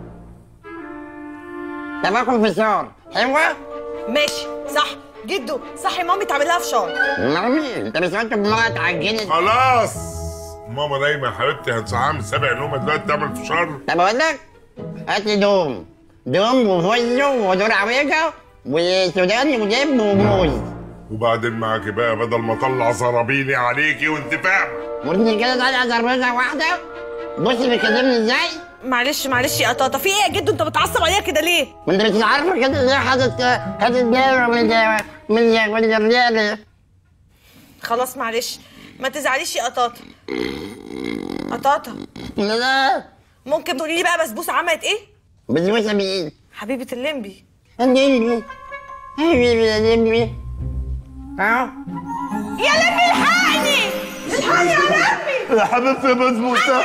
طب اكل فشار حلوة؟ ماشي صح. جدو صحي مامي تعمل لها فشار. مامي انت مش قلت ماما اتعجنت؟ خلاص ماما نايمة يا حبيبتي، هتصحيها من 7 نومة دلوقتي تعمل فشار. طب اقول لك هات لي دوم وفوزو ودور عويجة وسوداني ودب وموز. وبعدين معاكي بقى بدل ما اطلع زرابيني عليكي وانت فاهمة. وانت كده طالعة زربوزة واحدة؟ بصي بيكلمني ازاي؟ معلش يا قطاطة، في ايه يا جدو؟ انت بتعصب عليها كده ليه؟ ما انت مش عارفة كده ليه حاطط دايرة من الرجالة. خلاص معلش ما تزعليش يا قطاطة. قطاطة لا ممكن تقولي لي بقى بسبوسة عملت ايه؟ بسبوسة مين؟ حبيبة الليمبي. الليمبي حبيبي الليمبي اهو. يا لمبي الحقني الحقني يا لمبي. يا حبيبتي بسبوسة.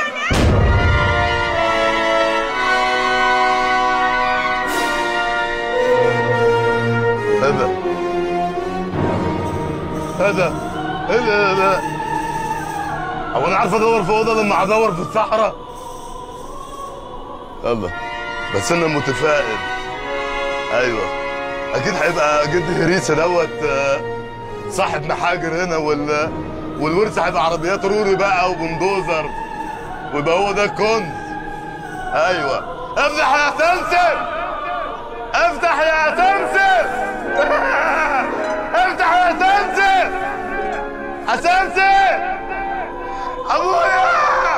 هذا هو انا عارف ادور في اوضه لما هدور في الصحراء؟ يلا بس انا متفائل. ايوه اكيد هيبقى جد هريسه دوت صاحب محاجر هنا والورث هيبقى عربيات روري بقى وبندوزر ويبقى هو ده الكنز. ايوه افتح يا سمسم، افتح يا سمسم. افتح يا سمسم. يا سمسم ابويا.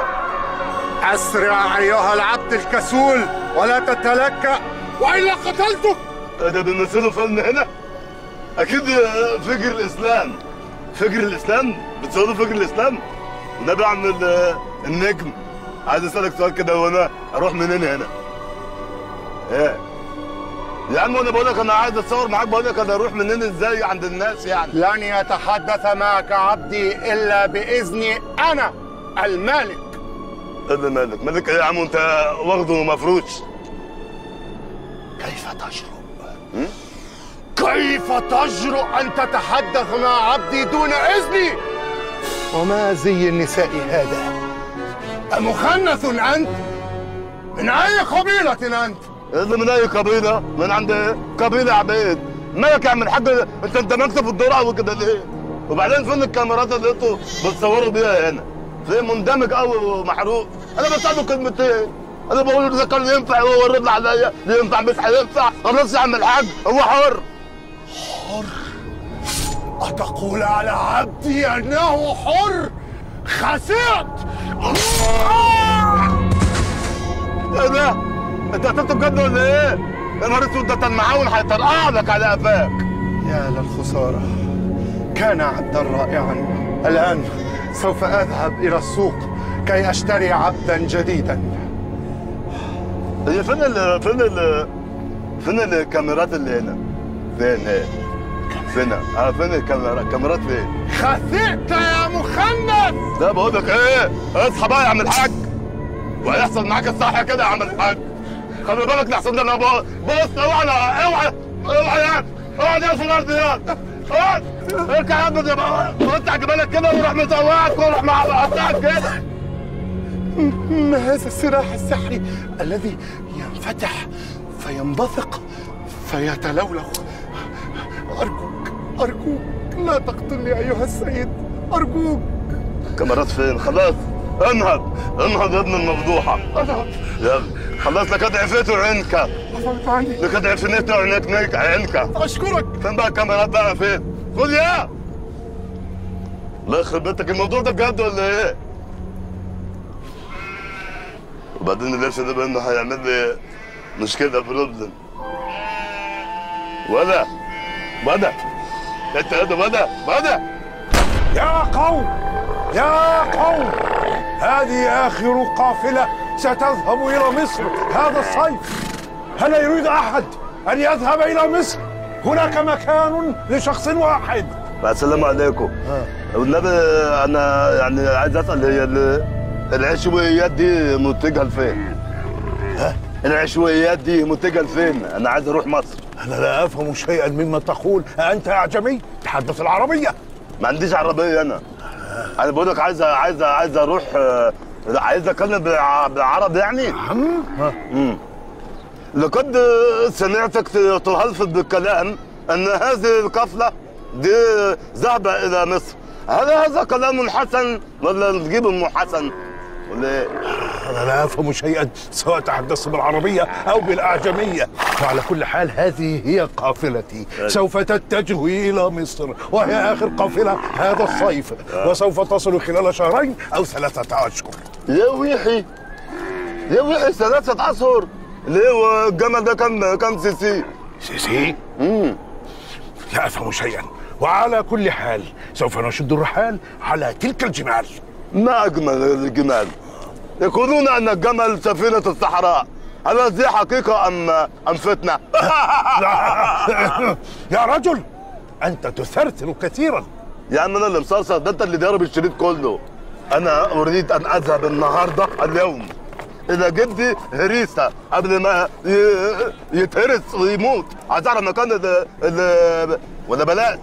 اسرع ايها العبد الكسول ولا تتلكأ والا قتلتك. ده بيمثلوا فن هنا؟ اكيد فجر الاسلام. فجر الاسلام؟ بتصوروا فجر الاسلام؟ النبي يا عم النجم، عايز اسالك سؤال كده، وانا اروح منين هنا؟ ايه؟ يا عم وانا بقول لك انا عايز اتصور معاك، بقول لك انا اروح منين ازاي عند الناس يعني؟ لن يتحدث معك عبدي الا باذني انا المالك. ايه اللي مالك؟ مالك ايه يا عم وانت واخده مفروش؟ كيف تشرب؟ كيف تجرؤ أن تتحدث مع عبدي دون إذني؟ وما زي النساء هذا؟ أمخنث أنت؟ من أي قبيلة أنت؟ إذا من أي قبيلة؟ من عند قبيلة عبيد. مالك يا عم الحاج، أنت اندمجت في الدور أوي كده ليه؟ وبعدين فين الكاميرات اللي أنتوا بتصوروا بيها هنا؟ فين مندمج أوي ومحروق؟ أنا بسأله كلمتين، أنا بقول له إذا كان ينفع هو يرد عليا، ينفع مش هينفع، خلاص يا عم الحاج هو حر. حر؟ أتقول على عبدي أنه حر؟ خسرت! إيه ده؟ أنت قتلته بجد ولا إيه؟ يا نهار أسود، ده المعاون هيطرقع لك على قفاك. يا للخسارة، كان عبدا رائعا. الآن سوف أذهب إلى السوق كي أشتري عبدا جديدا. هي فين الكاميرات اللي هنا؟ فين هي؟ فين الكاميرات فين؟ خسئت يا مخنث! ده بقول لك ايه؟ اصحى بقى يا عم الحاج، وهيحصل معاك الصح كده يا عم الحاج. خلي بالك لحسن ده انا بص اوعى يا في الارض يا اقعد اركع يا ابني بقى، قطع جبالك كده وروح مزوقك وروح مقطعك كده. ما هذا السلاح السحري الذي ينفتح فينبثق فيتلولو؟ أرجوك لا تقتلني أيها السيد، أرجوك. كاميرات فين؟ خلاص انهض يا ابن المفضوحة. يلا خلاص، لقد عفيتوا عنك. عفوت عني. لقد عفيتوا عنك. أشكرك. فين بقى الكاميرات بقى فين؟ خد يا الله يخرب بيتك، الموضوع ده بجد ولا ايه؟ وبعدين اللبس ده بانه هيعمل لي مشكلة بروبلم. ولا انت ولا يا قوم، هذه آخر قافلة ستذهب إلى مصر هذا الصيف. هل يريد أحد أن يذهب إلى مصر؟ هناك مكان لشخص واحد. السلام عليكم. والنبي أنا يعني عايز أسأل، هي العشوائيات دي متجهة لفين؟ العشوائيات دي متجهة لفين؟ أنا عايز أروح مصر. أنا لا أفهم شيئا مما تقول. أنت أعجمي؟ تحدث العربية. ما عنديش عربية أنا بقول لك عايز أروح، عايز أتكلم بالعربي يعني. لقد سمعتك تهلفظ بالكلام أن هذه القافلة دي ذهب إلى مصر. هل هذا كلام حسن ولا نجيب أم حسن ولا إيه؟ أنا لا أفهم شيئا سواء تحدثت بالعربية أو بالأعجمية، وعلى كل حال هذه هي قافلتي. سوف تتجه إلى مصر، وهي آخر قافلة هذا الصيف، وسوف تصل خلال 2 أو 3 أشهر. يا ويحي 3 أشهر؟ ليه والجمل ده كان سيسي؟ لا أفهم شيئا، وعلى كل حال سوف نشد الرحال على تلك الجمال. ما أجمل الجمال؟ يقولون أن الجمل سفينة الصحراء، هل هذه حقيقة أم فتنة؟ يا رجل أنت تثرثر كثيرا. يا عم أنا اللي مصرصر، ده أنت اللي ضارب الشريط كله. أنا أريد أن أذهب اليوم إلى جدي هريسة قبل ما يتهرس ويموت. عايز أعرف مكان ولا بلاش؟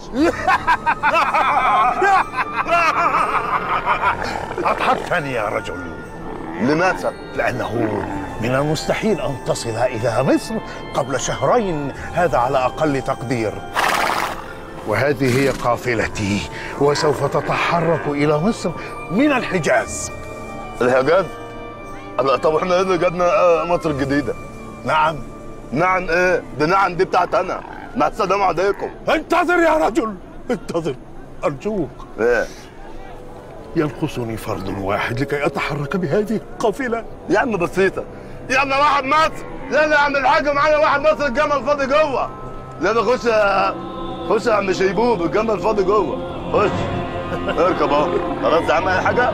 أضحكتني يا رجل. لماذا؟ لأنه من المستحيل أن تصل إلى مصر قبل 2 هذا على أقل تقدير. وهذه هي قافلتي، وسوف تتحرك إلى مصر من الحجاز. الحجاز؟ طب احنا ايه اللي جابنا مصر الجديدة؟ نعم ايه؟ دي بتاعت انا. مع السلامة عليكم. انتظر يا رجل، انتظر أرجوك. ايه؟ ينقصني فرد واحد لكي أتحرك بهذه القافلة. يا عم بسيطة، يلا واحد مصر، يلا يا عم الحاج معانا واحد مصر، الجمل فاضي جوه. يلا خش يا عم شيبوب، الجمل فاضي جوه، خش اركب اهو. خلاص يا عم اي حاجة؟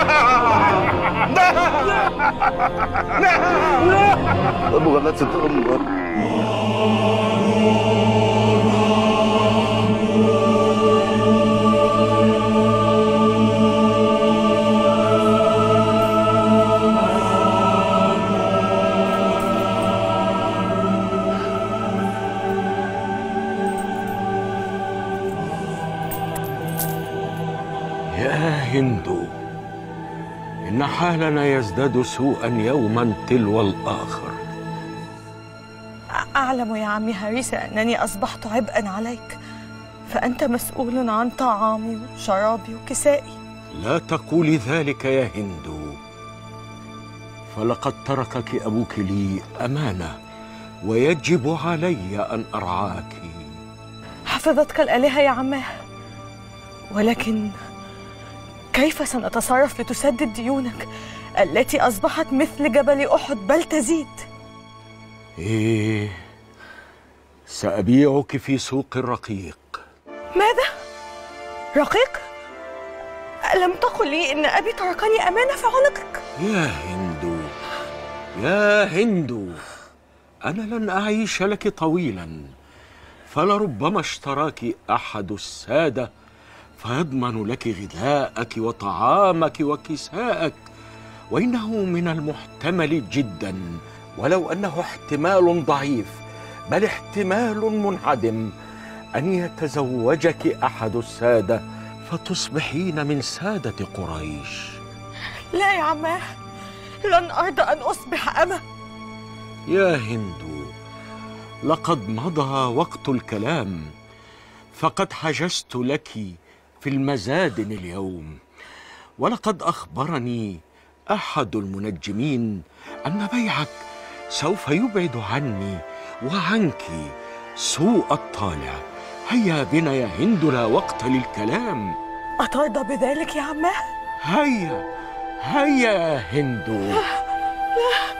ابو غلات ست ام. يا هند، إن حالنا يزداد سوءا يوما تلو الآخر. أعلم يا عمي هريسة أنني أصبحت عبئا عليك، فأنت مسؤول عن طعامي وشرابي وكسائي. لا تقولي ذلك يا هند، فلقد تركك أبوك لي أمانة، ويجب علي أن أرعاك. حفظتك الآلهة يا عماه، ولكن كيف سنتصرف لتسدد ديونك التي أصبحت مثل جبل أحد بل تزيد؟ إيه، سأبيعك في سوق الرقيق. ماذا؟ رقيق؟ ألم تقل لي إن أبي تركني أمانة في عنقك؟ يا هند، يا هند، أنا لن أعيش لك طويلا، فلربما اشتراك أحد السادة فيضمن لك غذاءك وطعامك وكساءك، وإنه من المحتمل جدا، ولو أنه احتمال ضعيف بل احتمال منعدم، أن يتزوجك أحد السادة فتصبحين من سادة قريش. لا يا عماه، لن أرضى أن أصبح أمة. يا هند، لقد مضى وقت الكلام، فقد حجزت لك في المزادن اليوم، ولقد أخبرني أحد المنجمين أن بيعك سوف يبعد عني وعنك سوء الطالع. هيا بنا يا هند، لا وقت للكلام. أترضى بذلك يا عماه؟ هيا هيا يا هند. لا.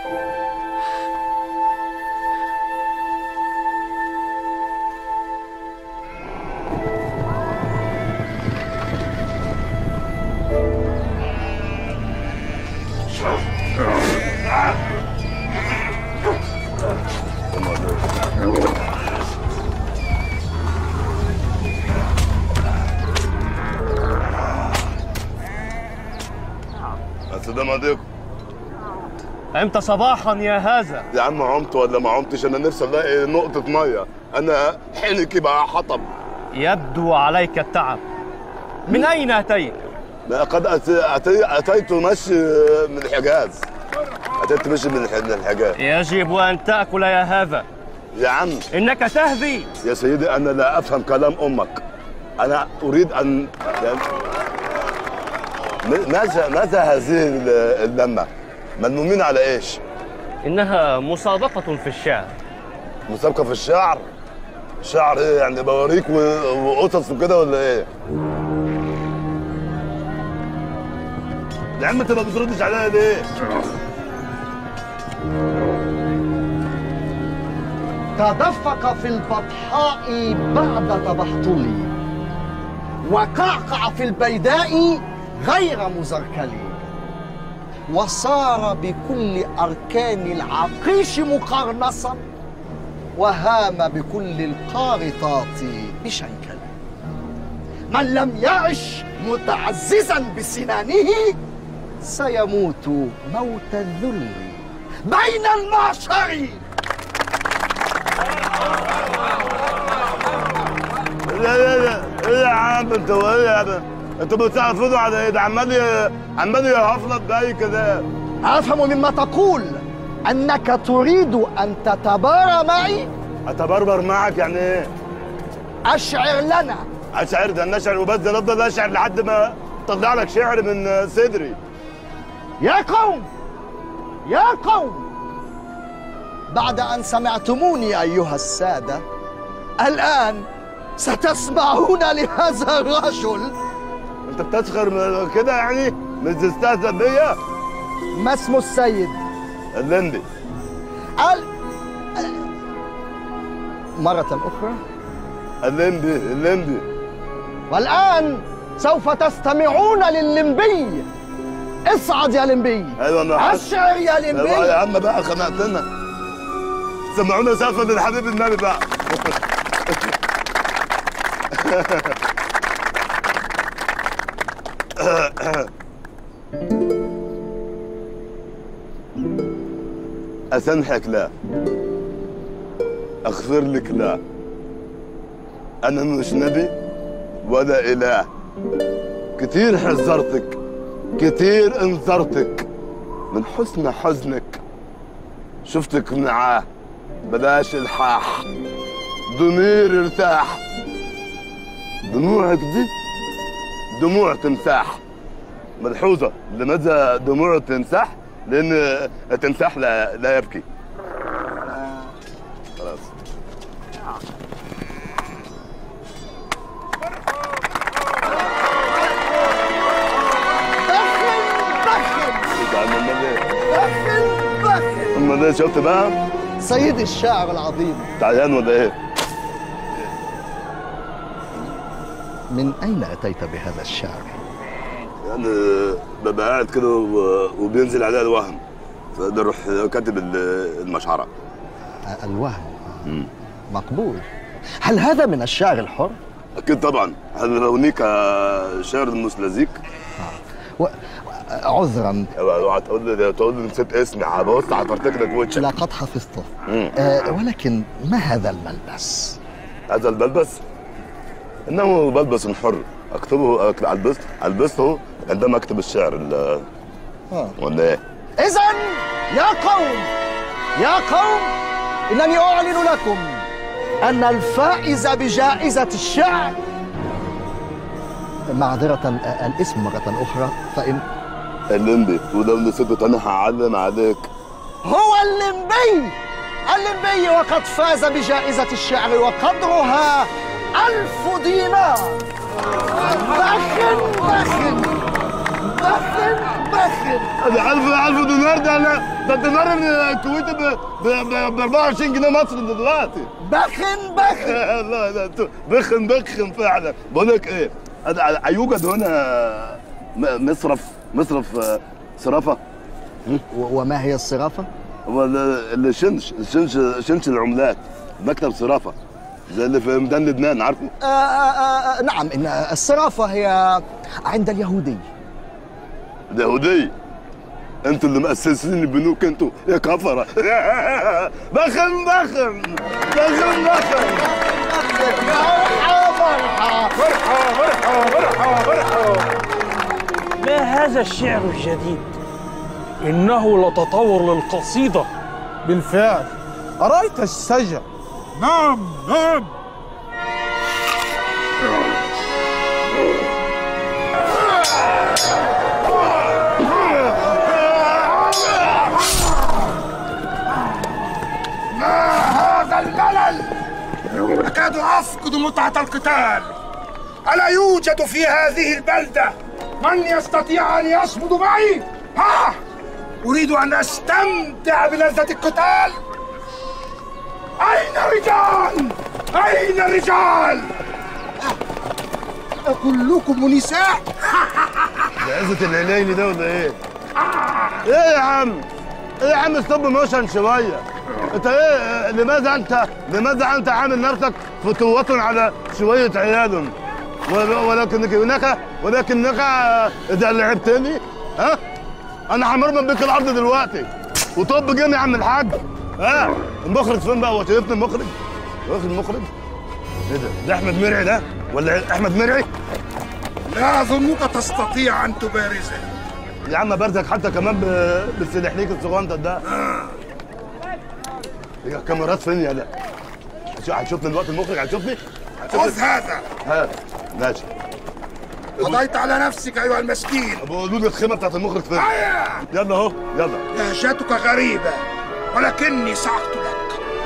السلام عليكم. عمت صباحا يا هذا؟ يا عم عمت ولا ما عمتش، انا نفسي الاقي نقطة مية، انا حنكي بقى حطب. يبدو عليك التعب. من أين أتيت؟ قد أتيت مشي من الحجاز. أتيت مشي من الحجاز. يجب أن تأكل يا هذا. يا عم إنك تهذي. يا سيدي أنا لا أفهم كلام أمك، أنا أريد أن ماذا هذه اللمة؟ ملمومين على إيش؟ إنها مسابقة في الشعر. مسابقة في الشعر؟ شعر إيه يعني، بوريك وقصص وكده ولا إيه؟ يا عم أنت ما بتردش عليا ليه؟ تدفق في البطحاء بعد تبحطلي، وقعقع في البيداء غير مزركل، وصار بكل أركان العقيش مقرنصا، وهام بكل القارطات بشنكل. من لم يعش متعززا بسنانه سيموت موت الذل بين المعشر. لا ايه يا عم انت وايه يا عم؟ انتوا بتحافظوا على ايه؟ ده عمال يهفلط باي كده. افهم مما تقول انك تريد ان تتبارى معي. اتبربر معك يعني ايه؟ اشعر لنا. اشعر؟ ده نشعر وبس، ده نفضل اشعر لحد ما طلع لك شعر من صدري. يا قوم يا قوم، بعد ان سمعتموني ايها الساده، الان ستسمعون لهذا الرجل. انت بتسخر من كده يعني؟ مش تستهزأ بيا؟ ما اسمه السيد؟ اللندي. مرة أخرى؟ اللندي. والآن سوف تستمعون لللمبي. اصعد يا لمبي. ايوه انا اشعر يا لمبي. ايوه يا عم بقى خنقتنا. سمعونا سقفا للحبيب النبي بقى. أسامحك لا، أغفر لك لا، أنا مش نبي ولا إله، كتير حذرتك، كتير انذرتك من حسن حزنك. شفتك معاه بلاش الحاح، ضمير ارتاح. دموعك دي دموع تمساح. ملحوظة لماذا دموع تمساح؟ لأن التمساح لا يبكي. خلاص. أما ده شفت بقى؟ سيدي الشاعر العظيم، تعيان ولا إيه؟ من أين أتيت بهذا الشعر؟ يعني ببقى قاعد كده وبينزل عليها الوهم، فده اروح كاتب المشعره. الوهم مقبول. هل هذا من الشعر الحر؟ اكيد طبعا. هل هناك شعر مستلزيك؟ عذرا. اوعى تقول لي نسيت اسمي، هبص هفرتك لك وشك. لقد حفظته. ولكن ما هذا الملبس؟ هذا الملبس انه ملبس حر اكتبه، البسه عندما اكتب الشعر ولا ايه؟ إذن يا قوم إنني أعلن لكم أن الفائز بجائزة الشعر، معذرة الاسم مرة أخرى، فإن الليمبي، ولو نسيت أنا هعلم عليك. هو الليمبي وقد فاز بجائزة الشعر وقدرها 1000 دينار. بخن. هذا 1000 دينار ده الدينار الكويتي ب 24 جنيه مصري دلوقتي. بخن. لا بخن فعلا. بقول لك ايه، يوجد هنا مصرف صرافه. وما هي الصرافه؟ هو الشنش العملات، مكتب صرافه زي اللي في ميدان لبنان، عارفه؟ نعم، إن الصرافه هي عند اليهودي. اليهودي؟ انتوا اللي مؤسسين البنوك انتوا يا كفره. بخن. مرحبا. ما هذا الشعر الجديد؟ إنه لتطور للقصيدة. بالفعل أرأيت الشجر؟ نعم. ما هذا الملل؟ أكاد أفقد متعة القتال. ألا يوجد في هذه البلدة من يستطيع أن يصمد معي؟ ها؟ أريد أن أستمتع بلذة القتال. أين الرجال؟ أكلكم نساء؟ ده عزة العليلي ده ولا إيه؟ إيه يا عم ستوب موشن شوية. أنت إيه؟ لماذا أنت عامل نفسك فتوة على شوية عيال؟ ولكنك إذا لعبتني ها؟ أنا همرمم بيك الأرض دلوقتي. وطب جيم يا عم الحاج. ها؟ المخرج فين بقى؟ هو شايفني المخرج؟ المخرج؟ إيه ده أحمد مرعي ده؟ ولا أحمد مرعي؟ لا أظنك تستطيع أن تبارزني. يا عم بارزك حتى كمان بالسلحليك الصغنطة ده. هي الكاميرات فين يا لا؟ هتشوفني دلوقتي المخرج هتشوفني؟ خذ هذا. ها ماشي. قضيت على نفسك أيها المسكين. بقولوا لي الخيمة بتاعت المخرج فين؟ يلا أهو يلا. لهجتك غريبة ولكني سأقتلك.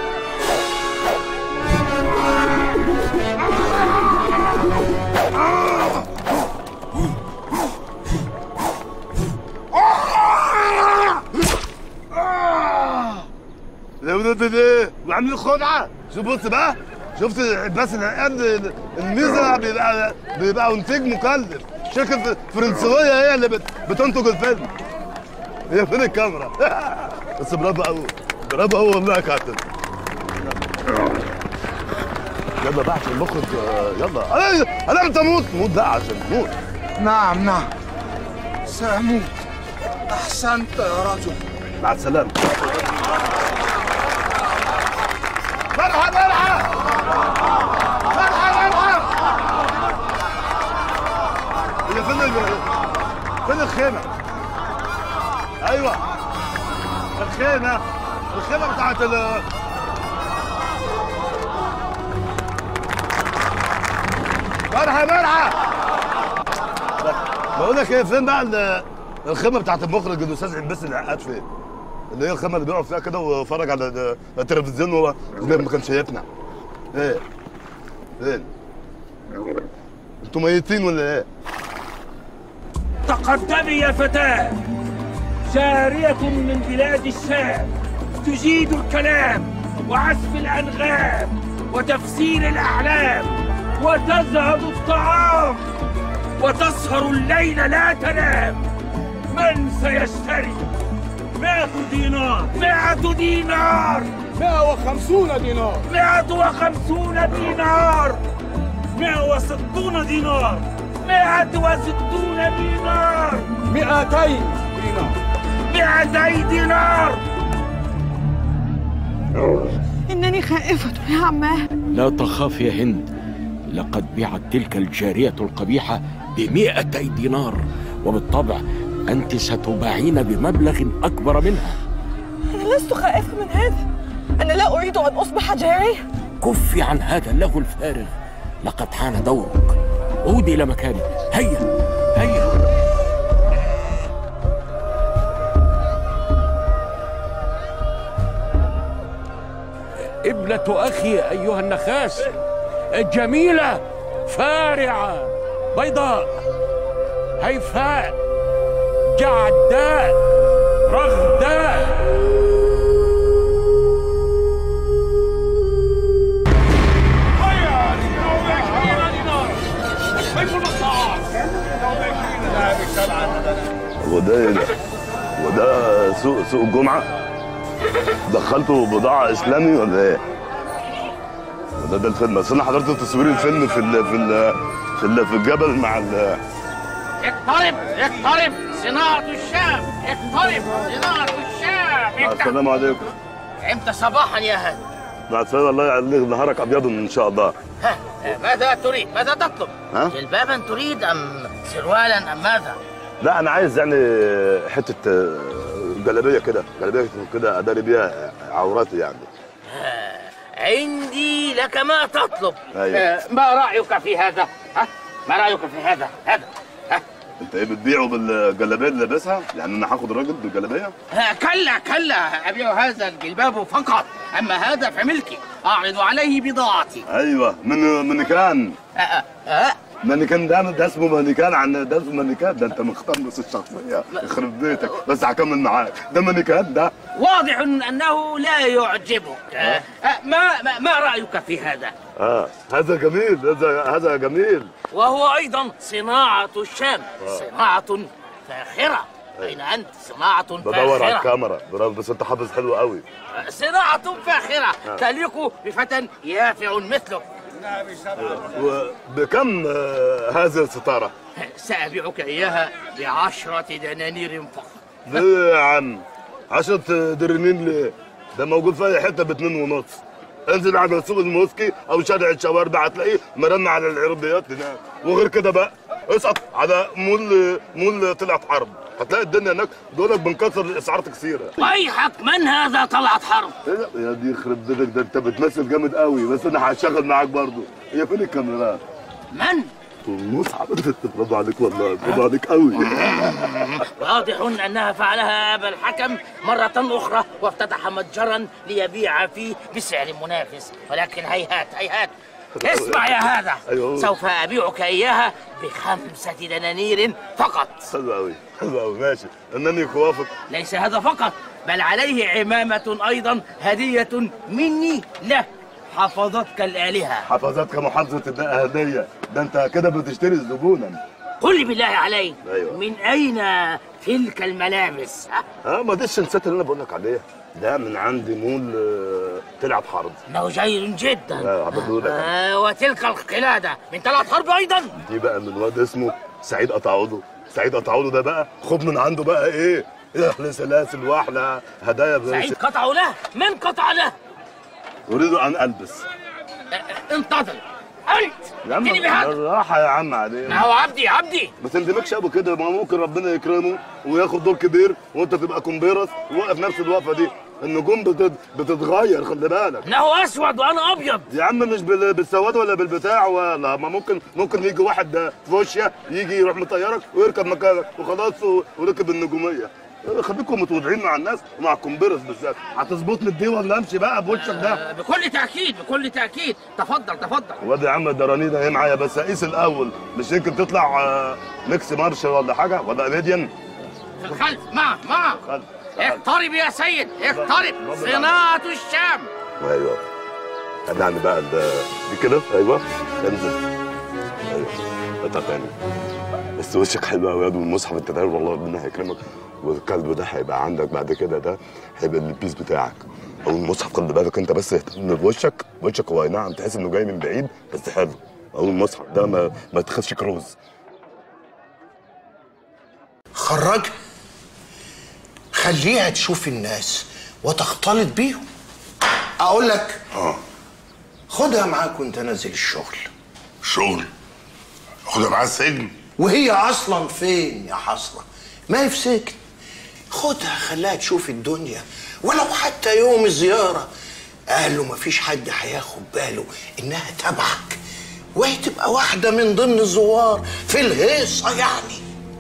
يا ولاد ايه؟ وعاملين خدعة؟ شوف بص بقى، شفت عباس العقاد الميزة بيبقى انتاج مكلف، شركة فرنسوية هي اللي بتنتج الفيلم. هي فين الكاميرا؟ بس برافو قوي، برافو قوي والله يا كابتن. يلا بقى عشان المخرج يلا. انا اموت بقى عشان تموت. نعم سأموت. أحسنت يا رجل. مع السلامة. مرحبا. هي فين الخيمه. ايوه الخيمه بتاعت مرحى. بقول لك ايه، فين بقى الخيمه بتاعت المخرج الاستاذ عباس العقاد؟ فين؟ اللي هي الخيمه اللي بيقعد فيها كده ويتفرج على التلفزيون وهو ما كانش شايفنا. ايه؟ فين؟ انتوا ميتين ولا ايه؟ تقدمي يا فتاة، جارية من بلاد الشام تجيد الكلام وعزف الأنغام وتفسير الأحلام وتزهد الطعام وتسهر الليل لا تنام. من سيشتري 100 دينار 100 دينار 150 دينار 150 دينار 160 دينار 160 دينار 200 دينار 200 دينار. إنني خائفة يا عماه. لا تخاف يا هند، لقد بعت تلك الجارية القبيحة ب200 دينار، وبالطبع أنت ستباعين بمبلغ أكبر منها. أنا لست خائفة من هذا، أنا لا أريد أن أصبح جارية. كفي عن هذا اللهو الفارغ، لقد حان دورك. عودي إلى مكانك. هيا هيا. ابنة أخي أيها النخاس، جميلة فارعة بيضاء هيفاء جعداء رغداء. وده سوق الجمعة؟ دخلتوا بضاعة إسلامي ولا إيه؟ ده الفيلم، بس أنا حضرت تصوير الفيلم في الجبل مع اقترب صناعة الشام، اقترب صناعة الشام. السلام عليكم. امتى صباحا يا هادي؟ بعد سنة الله يعليك نهارك أبيض إن شاء الله. ها، ماذا تريد؟ ماذا تطلب؟ جلبابا تريد أم سروالا أم ماذا؟ لا أنا عايز يعني حتة جلابية كده أداري بيها عوراتي يعني. عندي لك ما تطلب. أيوة. ما رأيك في هذا؟ ما رأيك في هذا؟ انت ايه بتبيعه بالجلابيه اللي لابسها؟ يعني انا هاخد راجل بالجلابيه؟ كلا ابيع هذا الجلباب فقط، اما هذا فملكي، اعرض عليه بضاعتي. ايوه مانيكان. مانيكان ده اسمه مانيكان، ده اسمه مانيكان، ده انت مختمس الشخصيه يخرب بيتك، بس هكمل معاك. ده مانيكان ده واضح انه لا يعجبك. ما رايك في هذا؟ هذا جميل، هذا جميل، وهو ايضا صناعه الشام. صناعه فاخره. اين انت؟ صناعه فاخره. بدور على الكاميرا بس انت حافظ حلو قوي. صناعه فاخره تليق بفتى يافع مثلك. وبكم هذه الستاره؟ سأبيعك إياها ب10 دنانير فقط. ليه يا عم؟ 10 دنانير ليه؟ ده موجود في أي حتة ب2.5. انزل على سوق الموسكي أو شارع الشوارع هتلاقيه مرمى على العربيات هناك، وغير كده بقى اسقط على مول طلعت حرب، هتلاقي الدنيا هناك دولك بنكسر الاسعار كثيره. ويحك، من هذا طلعت حرب؟ ايه يا دي يخرب بيتك، ده انت بتمثل جامد قوي، بس انا هشتغل معاك برضه. هي فين الكاميرات؟ من؟ مصعب. برافو عليك والله، برافو عليك قوي. واضح انها فعلها ابا الحكم مرة اخرى، وافتتح متجرا ليبيع فيه بسعر منافس، ولكن هيهات. اسمع يا هذا، سوف ابيعك اياها ب5 دنانير فقط. حلو قوي ماشي، انني خوافك. ليس هذا فقط، بل عليه عمامة ايضا هدية مني له، حفظتك الآلهة. حفظتك محافظة الدقة هدية، ده انت كده بتشتري زبونا. قل لي بالله عليك، أيوة. من أين تلك الملابس؟ ما دي الشنسات اللي أنا بقول لك عليها، ده من عند مول طلعت حرب. إنه جيد جدا. وتلك القلادة من طلعت حرب أيضا. دي بقى من واد اسمه سعيد قطعوله. سعيد قطعوله ده بقى خد من عنده بقى إيه؟ إحلى سلاسل وأحلى هدايا. سعيد قطعوا له؟ من قطع له؟ أريد أن ألبس. انتظر قلت يا عم اديني بحق. بالراحه يا عم علينا. ما هو عبدي ما تندمجش ابو كده، ما ممكن ربنا يكرمه وياخد دور كبير وانت تبقى كومبيرس وواقف نفس الوقفه دي. النجوم بتتغير، خلي بالك. لا هو اسود وانا ابيض يا عم مش بالسواد ولا بالبتاع، ولا ما ممكن يجي واحد فوشيا يجي يروح مطيرك ويركب مكانك وخلاص وركب النجوميه. خليكم متواضعين مع الناس ومع الكومبيرس بالذات. هتظبطني بدي ولا امشي بقى بوشك ده؟ بكل تاكيد. تفضل. وادي يا عم الدرانين اهي معايا، بس قيس الاول، مش يمكن تطلع ميكس مارش ولا حاجه ولا اميديان في الخلف. مع اقترب يا سيد، اقترب. صناعة الشام. ايوه يعني بقى دي كده. ايوه انزل. ايوه اطلع تاني. بس وشك حلو قوي يا واد، والمصحف انت داير والله ربنا هيكرمك، والكلب ده هيبقى عندك بعد كده، ده هيبقى البيس بتاعك. او المصحف خلي بالك انت بس اهتم بوشك. وشك هو نعم تحس انه جاي من بعيد بس حلو. او المصحف ده ما تخافش كروز. خرجها، خليها تشوف الناس وتختلط بيهم. اقول لك خدها معاك وانت نازل الشغل. شغل؟ خدها معاه السجن؟ وهي اصلا فين يا حسره؟ ما هي في سجن. خدها خليها تشوف الدنيا ولو حتى يوم زياره. قالوا مفيش حد هياخد باله انها تبعك، وهي تبقى واحده من ضمن الزوار في الهيصه يعني.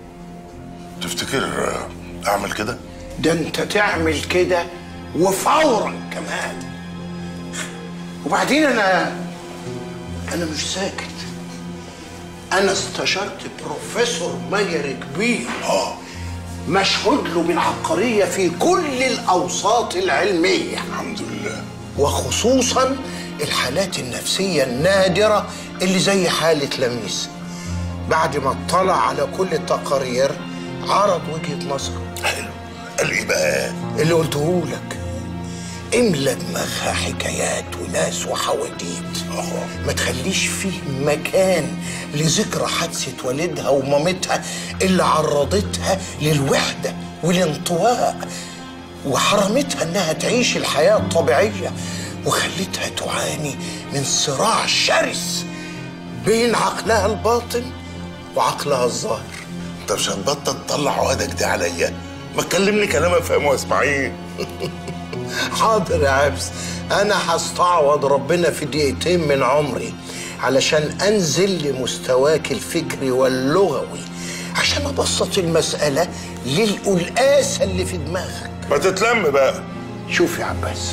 تفتكر اعمل كده؟ ده انت تعمل كده وفورا كمان. وبعدين انا مش ساكت. انا استشرت بروفيسور ماجر كبير مشهود له بالعبقريه في كل الاوساط العلميه. الحمد لله. وخصوصا الحالات النفسيه النادره اللي زي حاله لميس. بعد ما اطلع على كل التقارير عرض وجهه نظره. حلو. قال ايه بقى؟ اللي قلته لك. املى دماغها حكايات وناس وحواديت. ما تخليش فيه مكان لذكرى حادثة والدها ومامتها اللي عرضتها للوحدة والانطواء، وحرمتها انها تعيش الحياة الطبيعية، وخلتها تعاني من صراع شرس بين عقلها الباطن وعقلها الظاهر. انت مش هتبطل تطلع عقدك دي عليا؟ ما تكلمني كلام افهمه واسمعيه. حاضر يا عبس، انا هستعوض ربنا في دقيقتين من عمري علشان انزل لمستواك الفكري واللغوي، عشان ابسط المسألة للقلقاسة اللي في دماغك. ما تتلم بقى. شوف يا عباس،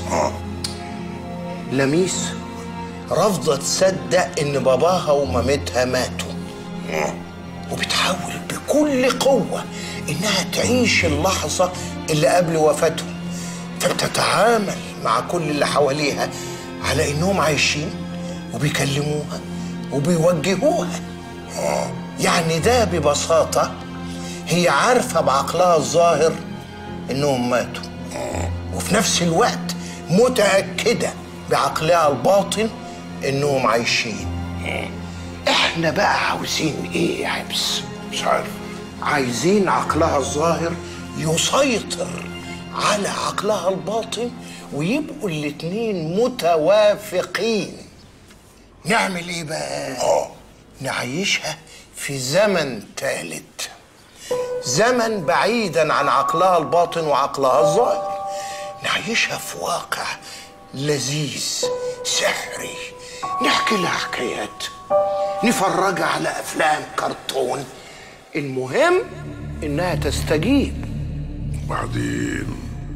لميس رافضة تصدق ان باباها ومامتها ماتوا، وبتحاول بكل قوة انها تعيش اللحظة اللي قبل وفاتهم، فبتتعامل مع كل اللي حواليها على انهم عايشين وبيكلموها وبيوجهوها. يعني ده ببساطة هي عارفة بعقلها الظاهر انهم ماتوا، وفي نفس الوقت متأكدة بعقلها الباطن انهم عايشين. احنا بقى عاوزين ايه يا عبس؟ مش عارف. عايزين عقلها الظاهر يسيطر على عقلها الباطن ويبقوا الاتنين متوافقين. نعمل ايه بقى؟ نعيشها في زمن ثالث، زمن بعيدا عن عقلها الباطن وعقلها الظاهر. نعيشها في واقع لذيذ سحري، نحكي لها حكايات، نفرجها على افلام كرتون، المهم انها تستجيب. وبعدين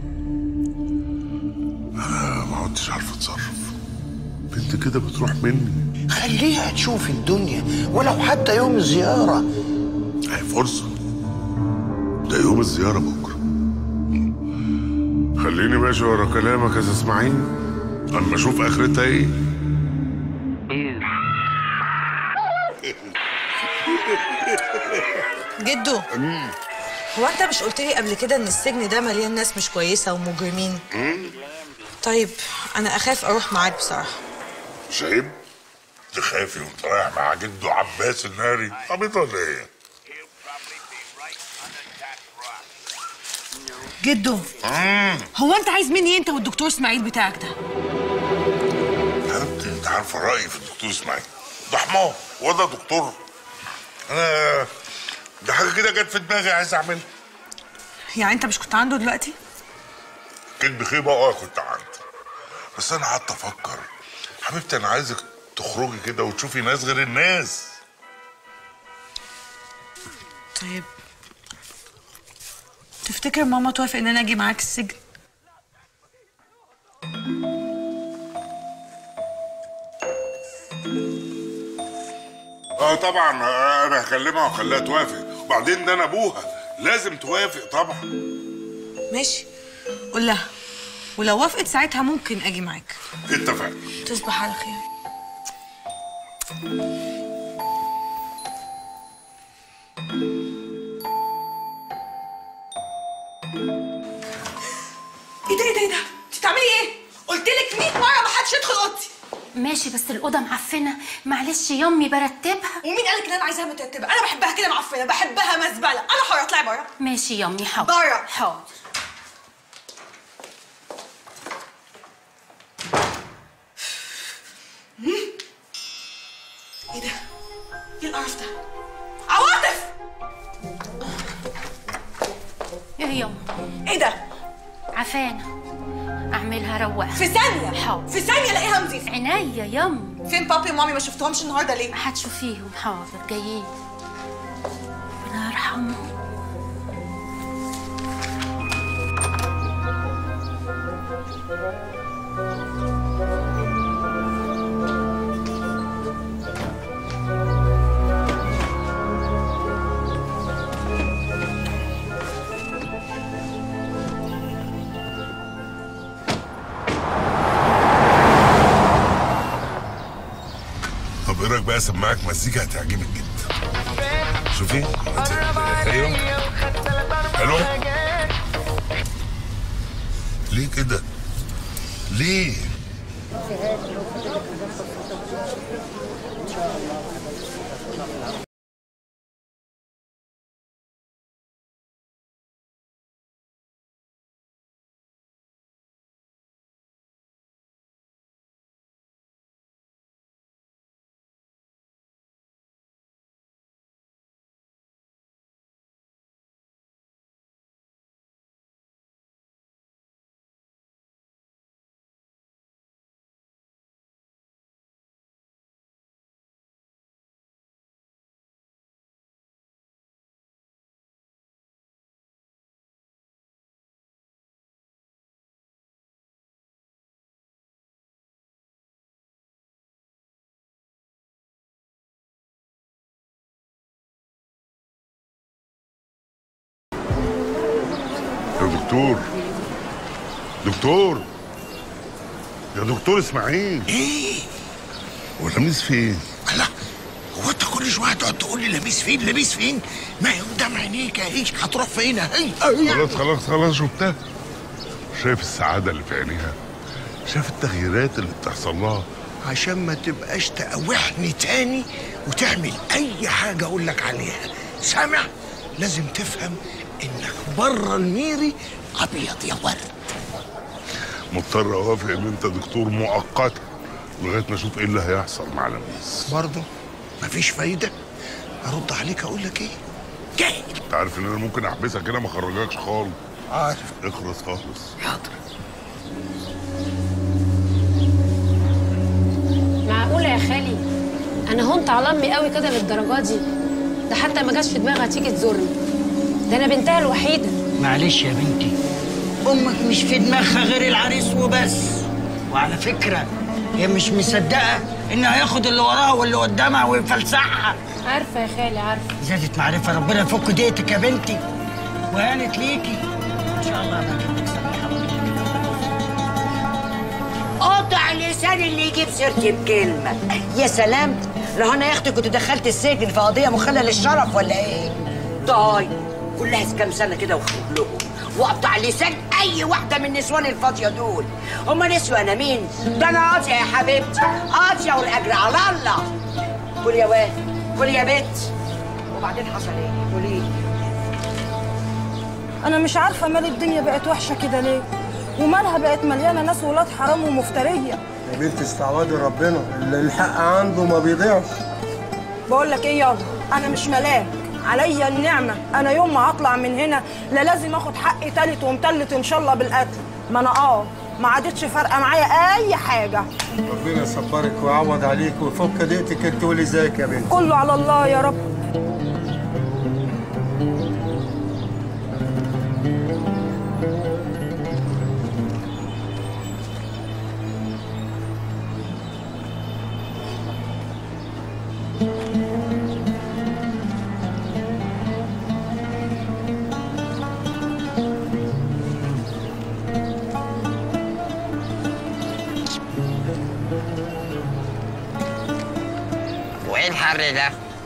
انا ما عدتش عارف اتصرف. بنت كده بتروح مني. خليها تشوف الدنيا ولو حتى يوم الزيارة. هي فرصة. ده يوم الزيارة بكرة. خليني ماشي ورا كلامك يا اسماعيل اما اشوف اخرتها ايه. جدو، هو انت مش قلت لي قبل كده ان السجن ده مليان ناس مش كويسه ومجرمين؟ طيب انا اخاف اروح معاك بصراحه. مش عيب تخافي وانت رايح مع جدو عباس الناري؟ عبيط ولا ايه؟ جدو، هو انت عايز مني انت والدكتور اسماعيل بتاعك ده؟ انت عارفه رايي في الدكتور اسماعيل. ده حمار وده دكتور. انا ده حاجه كده جت في دماغي عايز اعملها. يعني انت مش كنت عنده دلوقتي؟ كدب خيبه كنت عنده، بس انا قعدت افكر حبيبتي انا عايزك تخرجي كده وتشوفي ناس غير الناس. طيب تفتكر ماما توافق ان انا اجي معاك السجن؟ طبعا انا هكلمها واخليها توافق، وبعدين ده انا ابوها لازم توافق طبعا. ماشي قول لها، ولو وافقت ساعتها ممكن اجي معاك. اتفقنا. تصبح على خير. ايه ده؟ انت بتعملي ايه؟ قلت لك 100 مره ما حدش يدخل اوضتي. ماشي بس الأوضة معفنة، معلش يامي برتبها. ومين قالك ان انا عايزاها مترتبه؟ انا بحبها كده معفنه، بحبها مزبله. انا حره، اطلعي بره. ماشي يامي حاضر. بره. حاضر. ايه ده؟ ايه القرف ده؟ عواطف! ايه ياما؟ ايه ده؟ عفانة اعملها روقها في ثانية. حاضر. في ثانية الاقيها نظيفة. عينيا ياما. فين بابي ومامي؟ ما شفتهمش النهارده ليه؟ هتشوفيهم حاضر جايين. ربنا يرحمهم. طب ايه رايك بقى اسمعك مزيكا هتعجبك جدا. شوفي. ايوه حلو. ليه كده؟ ليه؟ دكتور يا دكتور اسماعيل. ايه؟ هو لميس فين؟ الله، هو انت كل شويه تقعد تقول لي لميس فين لميس فين؟ ما هي قدام عينيك اهي، هتروح فين اهي؟ خلاص شفتها. شايف السعاده اللي في عينيها، شايف التغييرات اللي بتحصل لها. عشان ما تبقاش تقوحني تاني وتعمل اي حاجه اقول لك عليها، سامع؟ لازم تفهم انك بره الميري ابيض يا ورد. مضطر اوافق ان انت دكتور مؤقتا لغايه ما اشوف ايه اللي هيحصل مع لميس. برضه مفيش فايده؟ ارد عليك اقول لك ايه؟ جاهل. انت عارف ان انا ممكن احبسك هنا ما اخرجكش خالص. عارف. اخلص خالص. حاضر. معقولة يا خالي أنا هنت على أمي قوي كده للدرجة دي؟ ده حتى ما جاش في دماغها تيجي تزورني، ده أنا بنتها الوحيدة. معلش يا بنتي، أمك مش في دماغها غير العريس وبس. وعلى فكرة هي مش مصدقة إنه هياخد اللي وراها واللي قدامها ويفلسعها. عارفة يا خالي عارفة. زادت معرفة، ربنا يفك ديتك يا بنتي وهانت ليكي. إن شاء الله بجيب لك سميحة. قطع لسان اللي يجيب سيرتي بكلمة. يا سلام، لو انا يا اختي كنت دخلت السجن في قضية مخلة للشرف ولا ايه؟ طيب كلها كام سنة كده وخرج لهم واقطع لسان اي واحدة من النسوان الفاضية دول. هما نسوة انا مين؟ ده انا قاضية يا حبيبتي، قاضية والاجر على الله. كل يا واد، كل يا بت. وبعدين حصل ايه؟ قولي. انا مش عارفة مال الدنيا بقت وحشة كده ليه؟ ومالها بقت مليانة ناس ولاد حرام ومفترية. يا بنت استعوذي ربنا، اللي الحق عنده ما بيضيعش. بقول لك ايه يابا، انا مش ملاك، عليا النعمه، انا يوم ما هطلع من هنا لا لازم اخد حقي تالت ومتلت ان شاء الله بالقتل. ما انا ما عادتش فارقه معايا اي حاجه. ربنا يصبرك ويعوض عليك ويفك ضيقتك انت ولزاك يا بنت. كله على الله يا رب. وايه الحر ده؟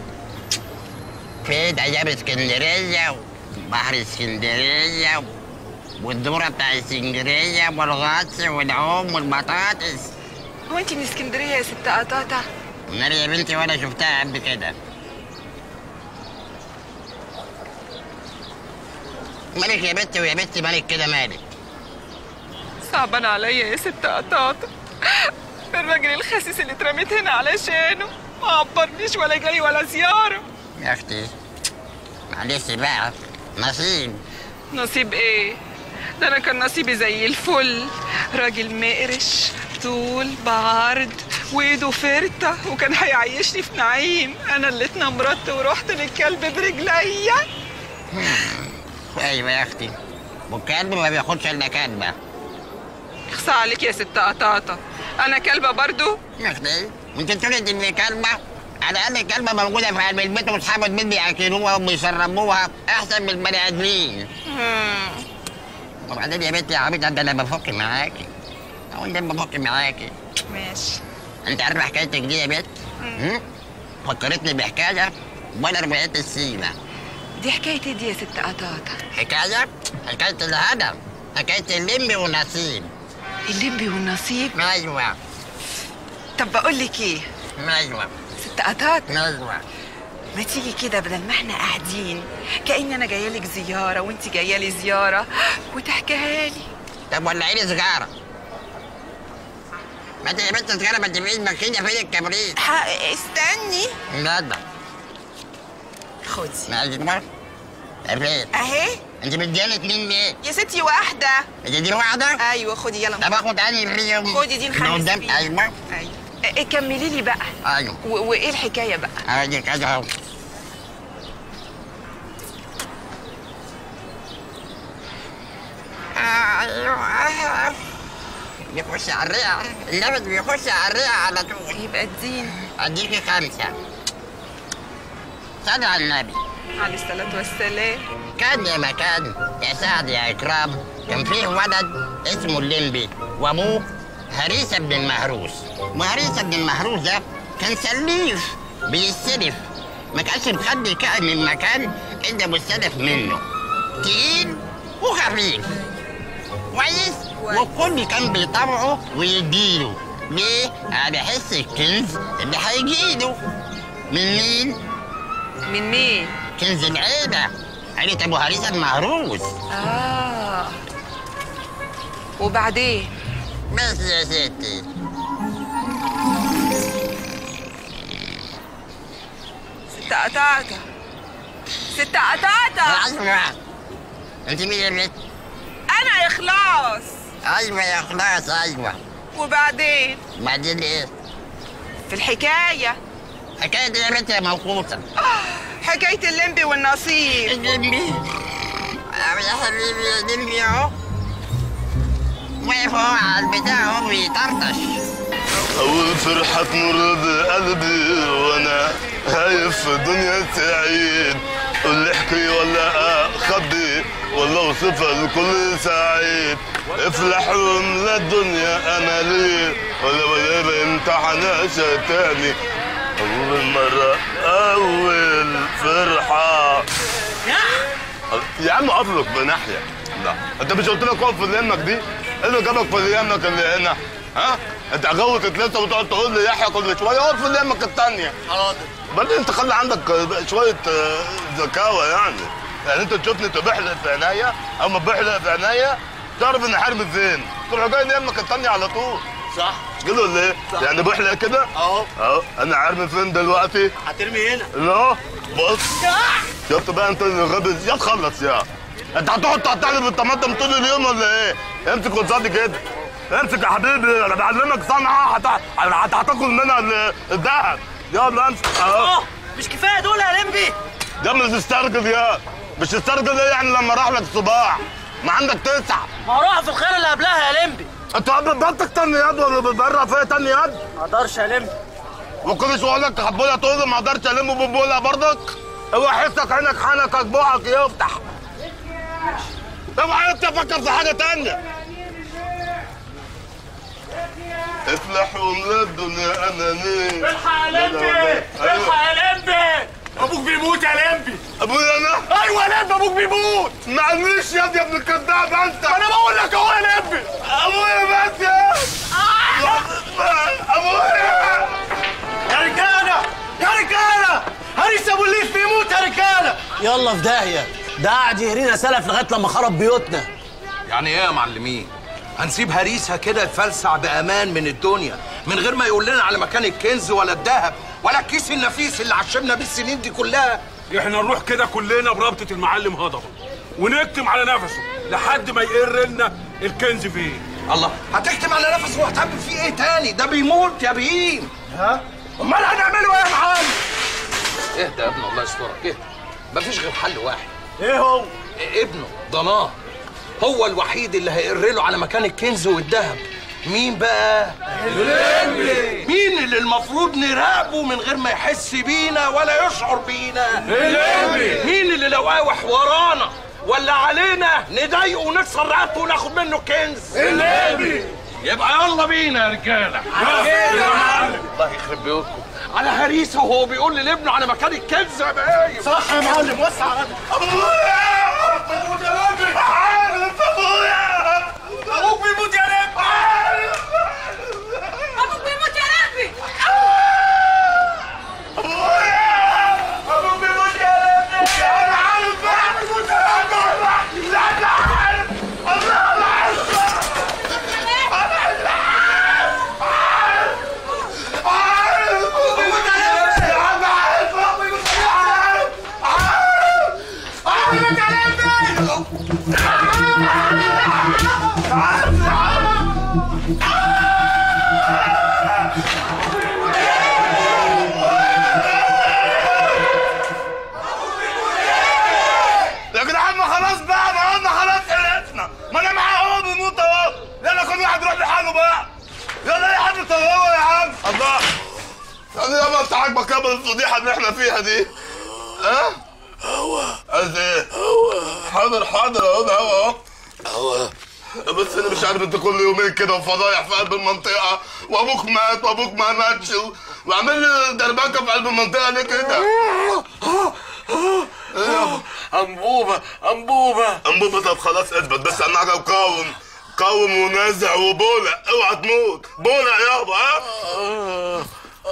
فين ايام اسكندريه وبحر اسكندريه والذره بتاع اسكندريه والغطس والعوم والبطاطس. هو انت من اسكندريه يا ست قطاطه؟ ناري يا بنتي وانا شفتها قبل كده. مالك يا بنتي ويا بنتي مالك كده مالك؟ صعبان عليا يا ست قطاطه، الراجل الخسيس اللي اترميت هنا علشانه ما عبرنيش ولا جاي ولا زياره. يا اختي معلش بقى، نصيب. نصيب ايه؟ ده انا كان نصيبي زي الفل، راجل مقرش طول بعرض وايده فرته وكان هيعيشني في نعيم. انا اللي اتنمرت ورحت للكلب برجليا. ايوه يا اختي، والكلب ما بياخدش الا كلبه. اخصى عليك يا ست قطاطه، انا كلبه برضو؟ يا اختي انت تقولي اني كلبه؟ على الاقل الكلبه موجوده في قلب البيت واصحاب البيت بياكلوها وبيشربوها احسن من البني ادمين. وبعدين يا بنتي يا عبيطه ده انا بفك معاكي. هو انا بفك معاكي. ماشي. انت عارفه حكايتك دي يا بنت؟ فكرتني بحكايه وانا رميت السيمه. دي حكايه ايه دي يا ست قطاطه؟ حكايه الهدف، حكايه اللمبي والنصيب. اللمبي والنصيب؟ ايوه. طب بقول لك ايه؟ ايوه. ست قطاطه؟ ايوه. ما تيجي كده بدل ما احنا قاعدين كأن انا جايه لك زياره وانت جايه لي زياره وتحكيها لي. طب ولعي لي سيجاره. ما انت يا بنت سيجاره ما تبقيش ماكينه فين الكبريت. استني. لا خدي. ماشي بقى. فين؟ اهي. انت مدياني 2 ليه؟ يا ستي واحده. هي دي واحده؟ ايوه خدي يلا. طب اخد انهي فيهم؟ خدي دي نخلص قدام. فيها. ايوه. ايوه. كملي لي بقى. ايوه. وايه الحكايه بقى؟ ادي كده اهو. ايوه. بيخش على الرئه، اللبن بيخش على الرئه على طول. يبقى اديني. اديكي 5. صلي على النبي عليه الصلاه والسلام. كان يا مكان يا سعد يا اكرام، كان فيه ولد اسمه اللمبي وابوه هريسه بن المهروس. وهريسه بن المهروس ده كان سليف بيستلف، ما كانش مخلي كائن من مكان الا مستلف منه، تقيل وخفيف كويس، والكل كان بيطبعه ويديله. ليه؟ على حس الكنز اللي هيجيله. من مين؟ من مين؟ كنز العيلة، عيلة أبو هريسة المهروس. وبعدين؟ بس يا ستي. ست قطاطة. ست قطاطة. أيوة. أنت مين يا بنت؟ أنا إخلاص. أيوة يا إخلاص أيوة. وبعدين؟ بعدين إيه؟ في الحكاية. حكاية إيه يا بنت يا موقوفة؟ حكاية اللمبي والنصيب. اللمبي؟ يا حبيبي يا لمبي أهو. واقف أهو على البتاع أهو بيطرطش. أول فرحة تمر بقلبي وأنا خايف في دنيا سعيد. قول لي احكي ولا أخبي ولا أوصفها لكل سعيد. افلح واملا الدنيا أملي ولا بامتحناش تاني. أول مرة أول فرحة. يا عم أفرك بناحية. لا أنت مش قلت لك اقف في اليمك دي؟ إيه اللي جابك في اليمك اللي هنا؟ ها؟ أنت غوت لسه وتقعد تقول لي يحيى كل شوية اقف في اليمك التانية. حاضر. بعدين أنت خلي عندك شوية ذكاوة يعني. يعني أنت تشوفني تبحلق في عينيا أو ما بحلق في عينيا تعرف إن حرب فين؟ تروح جاي يمك التانية على طول. صح؟ كده ولا ايه؟ يعني بحلق كده؟ اهو انا عارف فين دلوقتي؟ هترمي هنا. لا بص شفت بقى انت غبي يا تخلص يا انت هتقعد تقطع لي بالطماطم طول اليوم ولا ايه؟ امسك قصادي كده امسك يا حبيبي انا بعلمك صنعه هتاكل منها الذهب يلا امسك اهو. مش كفايه دول يا لمبي؟ ده مش تسترجل يا مش تسترجل ايه يعني لما راح لك صباع ما عندك 9 ما هو راح في الخير اللي قبلها يا لمبي. انت بتبطك تاني يد ولا بتبرق فيا تاني يد؟ ما اقدرش يا لمبي. وكل شويه لك حبولة تقول ما اقدرش الم ببولة برضك؟ اوعى حسك عينك حنكك بوعك يفتح. اوعى انت تفكر في حاجه تانيه. افلح وملا الدنيا انانيه. الحق يا لمبي الحق يا لمبي ابوك بيموت يا لمبي. ابويا انا؟ ايوه يا لمبي ابوك بيموت. معلش يا ابن الكذاب انت. انا بقول لك اهو يا لمبي. ابويا بس يا ابويا. يا رجاله يا رجاله هريس ابو الليف بيموت يا رجاله. يلا في داهيه ده قاعد يهرينا سلف لغايه لما خرب بيوتنا. يعني ايه يا معلمين؟ هنسيب هريسها كده يفلسع بامان من الدنيا من غير ما يقول لنا على مكان الكنز ولا الذهب ولا الكيس النفيس اللي عشمنا بيه السنين دي كلها؟ احنا نروح كده كلنا برابطه المعلم هضبه ونكتم على نفسه لحد ما يقر لنا الكنز فين. الله، هتكتم على نفسه وهتعمل فيه ايه تاني؟ ده بيموت يا بهيم. ها؟ امال هنعمله ايه يا معلم؟ اهدى يا ابني الله يسترك اهدى. مفيش غير حل واحد. ايه هو؟ ابنه ضناه هو الوحيد اللي هيقر له على مكان الكنز والذهب. مين بقى؟ الليمبي. مين اللي المفروض نراقبه من غير ما يحس بينا ولا يشعر بينا؟ الليمبي. مين اللي لو قاوح ورانا ولا علينا نضايقه ونكسر رقبته وناخد منه الكنز؟ الليمبي. يبقى يلا بينا يا رجاله. الله يخرب بيوتكم على هريسه وهو بيقول لابنه على مكان الكنز يا باين. صح يا معلم وسع على ابويا. ابوك يا لمبي. عارف ابويا. ابوك بيموت يا لمبي. ابوك بيموت يا لمبي. ابويا. ابوك بيموت يا لمبي. انا عارف بقى بيموت يا لمبي. لا انا عارف. الله عارف. يا جدعان ما خلاص بقى ما قلنا خلاص خلصنا ما انا معاه اهو بيموت اهو. يلا كل واحد يروح لحاله بقى. يلا يا حد طوّله يا عم. الله يعني يابا انت عاجبك يابا الفضيحه اللي احنا فيها دي؟ ها؟ عايز ايه؟ حاضر اهو ده اهو بس انا مش عارف انت كل يومين كده وفضايح في قلب المنطقه وابوك مات وابوك ما ماتش وعامل لي دربكه في قلب المنطقه ليه كده؟ انبوبه طب خلاص اثبت بس اهم حاجه قاوم ونازع وبولع اوعى تموت بولع يابا ها؟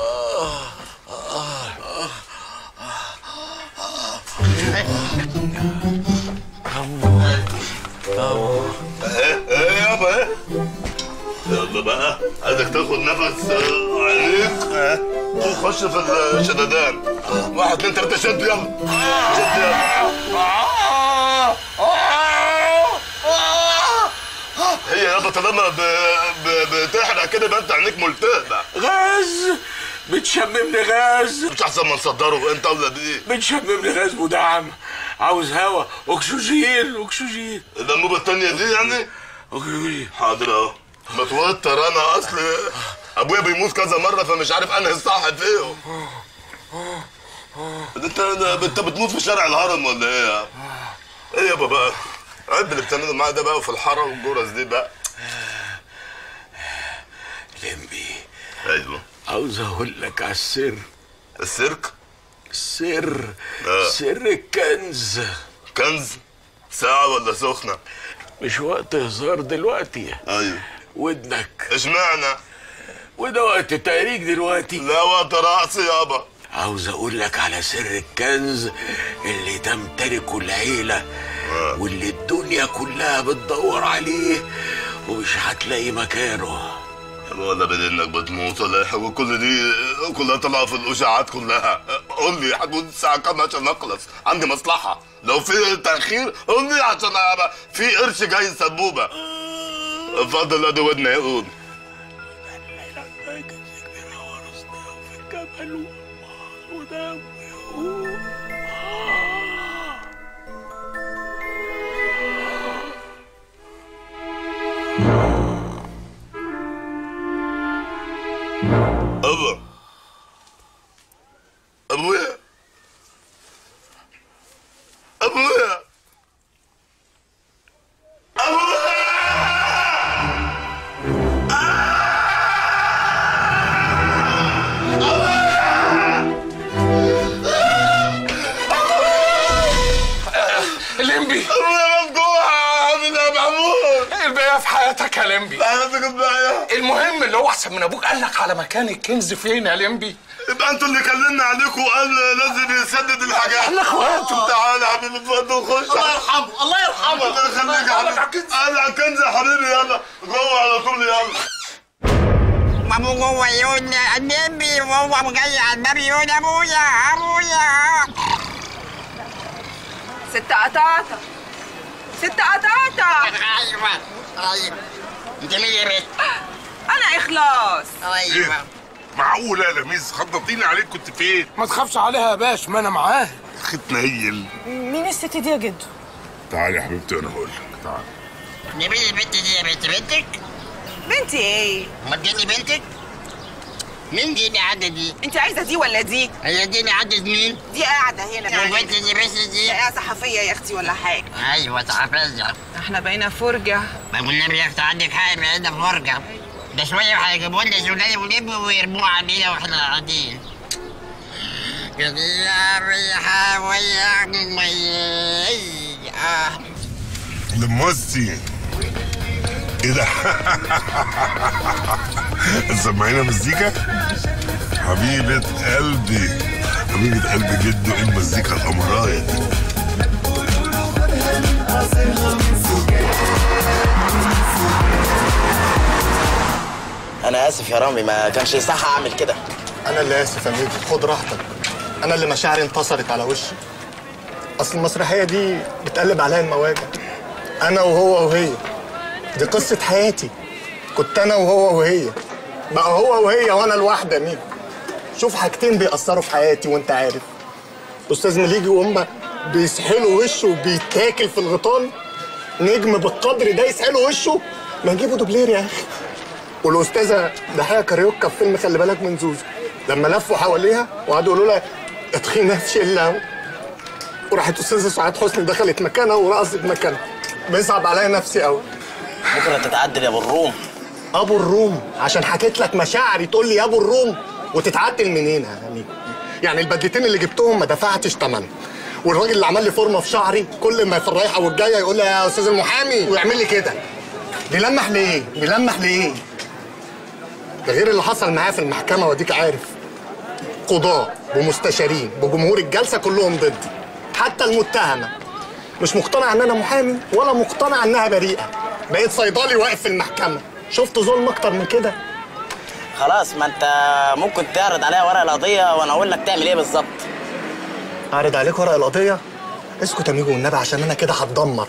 ايه يابا ايه؟ يلا بقى عايزك تاخد نفس عميق وخش في الشددان. 1 2 3 شد يلا شد يلا. هي يابا طالما بتحرق كده يبقى انت عينيك ملتهبه. غاز بتشممني غاز. مش احسن ما نصدره انت ولا دي؟ بتشممني غاز مدعم عاوز هوا اكسجين. الانبوبه التانيه دي يعني؟ حاضر اهو. متوتر انا اصل ابويا بيموت كذا مره فمش عارف انهي الصح فيهم. انت بتموت في شارع الهرم ولا ايه يا؟ ايه يابا بقى؟ عد اللي بتعمله معايا ده بقى وفي الحاره والجرس دي بقى. لمبي ايوه عاوز اقول لك على السر. السيرك؟ سر سر الكنز. كنز؟ ساعة ولا سخنة؟ مش وقت هزار دلوقتي. ايوه ودنك. اشمعنى؟ وده وقت تهريج دلوقتي. لا وقت رقص يابا. عاوز اقول لك على سر الكنز اللي تمتلكه العيلة واللي الدنيا كلها بتدور عليه ومش هتلاقي مكانه. ولا بدل انك بتموت ولا هو كل دي كلها طالعه في الاشاعات كلها. قول لي هتموت الساعه كام عشان اخلص؟ عندي مصلحه. لو في تاخير قول لي عشان في قرش جاي سبوبه. اتفضل ادي ودني يقول. أبا أبويا أبويا أبويا الليمبي أبويا مفجوع عامل يا محمود. الباقي في حياتك يا ليمبي. في حياتك الباقية. المهم اللي هو احسن من ابوك قال لك على مكان الكنز فين يا ليمبي؟ يبقى انتوا اللي كلمنا عليكم وقال لازم يسدد الحاجات. احنا اخوات. تعالى يا حبيبي اتفضل خش. الله يرحمه الله يرحمه. الله يخليك يا حبيبي. قلع الكنز يا حبيبي يلا جوه على طول يلا. مامو جوه يقول النبي وهو جاي على الباب يقول ابويا ابويا. ست قطاطة ست قطاطة. ايوه ايوه. انت مين يا بنت؟ انا اخلاص. ايوه. معقولة يا لميس خبطتيني عليك كنت فين؟ ما تخافش عليها يا باش ما انا معاها. اخي تنيل. مين الست دي يا جدو؟ تعالي يا حبيبتي وانا هقول لك تعالي. دي مين البنت دي يا بنت؟ بنتك؟ بنتي ايه؟ امال دي بنتك؟ مين دي اللي قاعدة دي؟ انت عايزة دي ولا دي؟ هي دي اللي قاعدة مين؟ دي قاعدة هنا. والبنت دي بس دي؟ لا صحفية يا اختي ولا حاجة. ايوه صحفية. احنا بقينا فرجة. ما قلنا يا اختي عندك حق بقينا فرجة. ده شوية وهيجيبوا لنا زجاج ولب ويرموها علينا واحنا قاعدين. يا ريحة ويا لموسي ايه ده؟ سمعينا مزيكا؟ حبيبة قلبي حبيبة قلبي جدو. ايه المزيكا الأمراية دي؟ انا اسف يا رامي ما كانش يصح اعمل كده. انا اللي اسف يا ميدو. خد راحتك. انا اللي مشاعري انتصرت على وشي. اصل المسرحيه دي بتقلب عليا المواجع. انا وهو وهي. دي قصه حياتي. كنت انا وهو وهي. بقى هو وهي وانا لوحدي يا ميدو. شوف حاجتين بيأثروا في حياتي وانت عارف. استاذ مليجي وهم بيسحلوا وشه وبيتاكل في الغيطان. نجم بالقدر ده يسحلوا وشه ما نجيبه دوبلير يا اخي. والاستاذه ضحيه كاريوكا في فيلم خلي بالك من زوزو لما لفوا حواليها وقعدوا يقولوا لها اتخينا في شله وراحت استاذه سعاد حسني دخلت مكانها ورقصت مكانها. بيصعب عليا نفسي قوي. بكره تتعدل يا ابو الروم. ابو الروم عشان حكيت لك مشاعري تقول لي يا ابو الروم وتتعدل منين يا امين؟ يعني البدلتين اللي جبتهم ما دفعتش ثمنهم. والراجل اللي عمل لي فورمه في شعري كل ما في الرايحه والجايه يقول لي يا استاذ المحامي ويعمل لي كده. بيلمح ليه؟ بيلمح ليه؟ ده غير اللي حصل معاه في المحكمه واديك عارف. قضاه ومستشارين بجمهور الجلسه كلهم ضدي. حتى المتهمه مش مقتنع ان انا محامي ولا مقتنع انها بريئه. بقيت صيدلي واقف في المحكمه. شفت ظلم اكتر من كده؟ خلاص ما انت ممكن تعرض عليا ورق القضيه وانا اقول لك تعمل ايه بالظبط. اعرض عليك ورق القضيه؟ اسكت يا ميجو والنبي عشان انا كده هتدمر.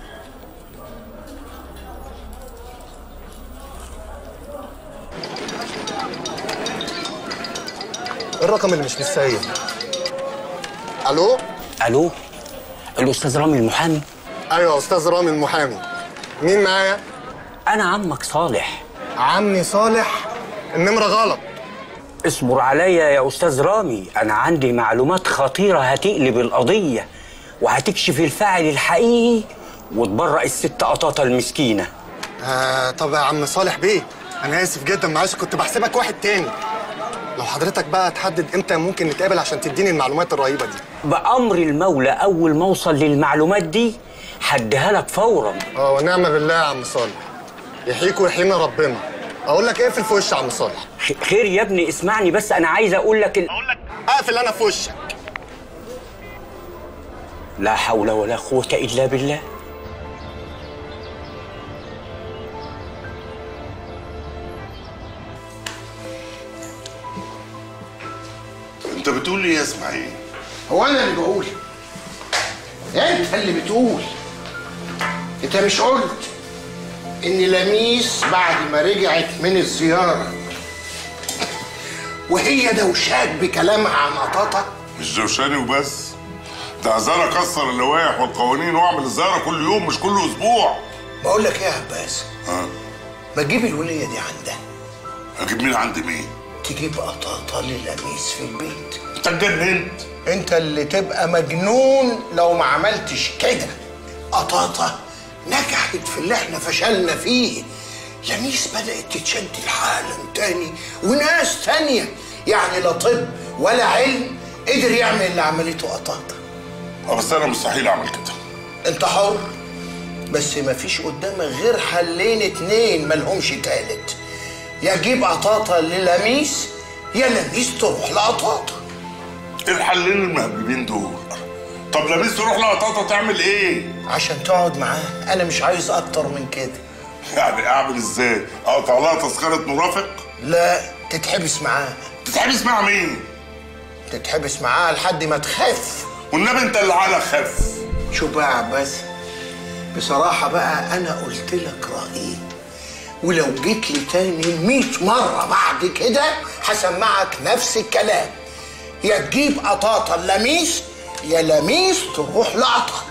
الرقم اللي مش بالسيد. الو؟ الو؟ الاستاذ رامي المحامي؟ ايوه استاذ رامي المحامي. مين معايا؟ انا عمك صالح. عمي صالح؟ النمره غلط. اصبر عليا يا استاذ رامي، انا عندي معلومات خطيره هتقلب القضيه وهتكشف الفاعل الحقيقي وتبرأ الست قطاطه المسكينه. طب يا عم صالح بيه انا اسف جدا معلش كنت بحسبك واحد تاني. لو حضرتك بقى تحدد امتى ممكن نتقابل عشان تديني المعلومات الرهيبه دي. بأمر المولى اول ما اوصل للمعلومات دي هديها لك فورا. ونعم بالله يا عم صالح. يحييك ويحيينا ربنا. اقول لك اقفل في وشي يا عم صالح. خير يا ابني اسمعني بس انا عايز اقول لك اقفل انا في وشك. لا حول ولا قوه الا بالله. وانت بتقول ايه يا اسماعيل؟ هو انا اللي بقول؟ انت اللي بتقول. انت مش قلت ان لميس بعد ما رجعت من الزياره وهي دوشاك بكلامها عن قطاطا؟ مش دوشاني وبس، ده عايزاني اكسر اللوائح والقوانين واعمل الزياره كل يوم مش كل اسبوع. بقول لك ايه يا عباس؟ ها؟ ما تجيب الوليه دي عندها. اجيب مين عند مين؟ تجيب قطاطا للميس في البيت. انت اتجننت؟ انت اللي تبقى مجنون لو ما عملتش كده. قطاطا نجحت في اللي احنا فشلنا فيه. لميس بدأت تتشد لعالم تاني وناس تانية، يعني لا طب ولا علم قدر يعمل اللي عملته قطاطا. بس انا مستحيل اعمل كده. انت حر، بس مفيش قدامك غير حلين اتنين ملهمش تالت، يا تجيب قطاطا للميس يا لميس تروح لقطاطا. ايه الحلين المهببين دول؟ طب لميس تروح لقطاطا تعمل ايه؟ عشان تقعد معاه. انا مش عايز اكتر من كده. يعني اعمل ازاي؟ اقطع لها تذكره مرافق؟ لا، تتحبس معاه. تتحبس مع مين؟ تتحبس معاه لحد ما تخف. والنبي انت اللي على خف. شوف بقى يا عباس، بصراحة بقى أنا قلت لك رأيي، ولو جيت لي تاني 100 مرة بعد كده هسمعك نفس الكلام، يا تجيب قطاطا لميس يا لميس تروح لقطاطا.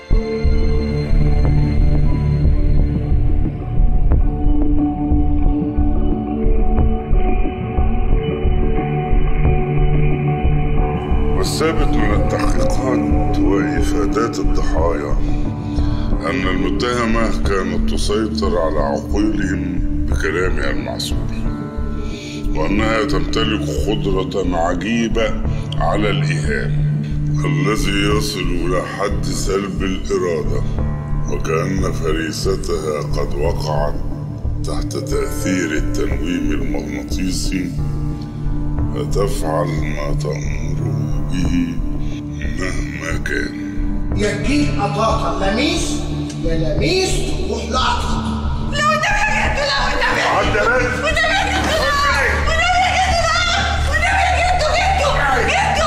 والثابت من التحقيقات وإفادات الضحايا أن المتهمة كانت تسيطر على عقولهم بكلامها المعسول، وأنها تمتلك قدرة عجيبة على الإيهام الذي يصل إلى حد سلب الإرادة، وكأن فريستها قد وقعت تحت تأثير التنويم المغناطيسي فتفعل ما تأمر به مهما كان. يا تجيب قطاطا لميس يا لميس تروح لقطاطا. لو النبي يا جدو، لو النبي عدى بس. والنبي يا جدو، والنبي يا جدو، والنبي يا جدو، جدو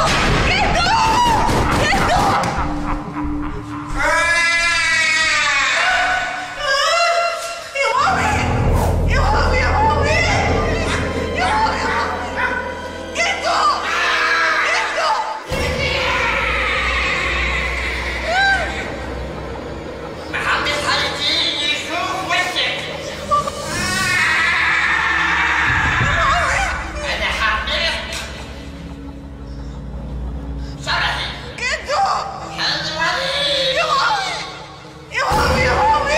يا مامي، يا مامي، يا مامي، يا مامي، جدو، جدو. محدش هيجي يشوف وشك. انا حقك صرحي جدو. حلوة يا مامي، يا مامي، يا مامي.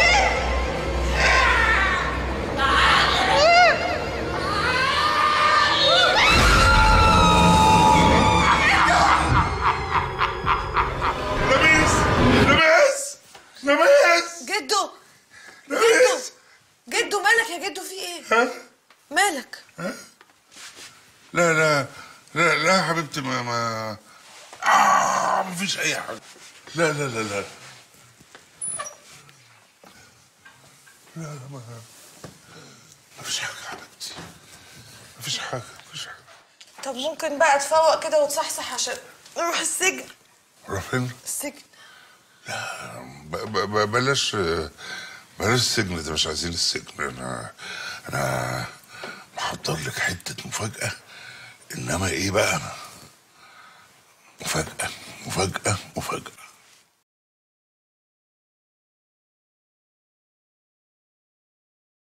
لميس لميس لميس جدو، لميس. جدو مالك يا جدو؟ في ايه؟ ها؟ مالك؟ لا لا لا لا يا حبيبتي، ما مفيش أي حاجة. لا لا لا لا لا لا مفيش حاجة يا حبيبتي، مفيش حاجة، مفيش حاجة. طب ممكن بقى تفوق كده وتصحصح عشان نروح السجن؟ نروح فين؟ السجن. بلاش السجن ده، مش عايزين السجن. انا محضر لك حته مفاجاه، انما ايه بقى؟ مفاجاه مفاجاه مفاجاه.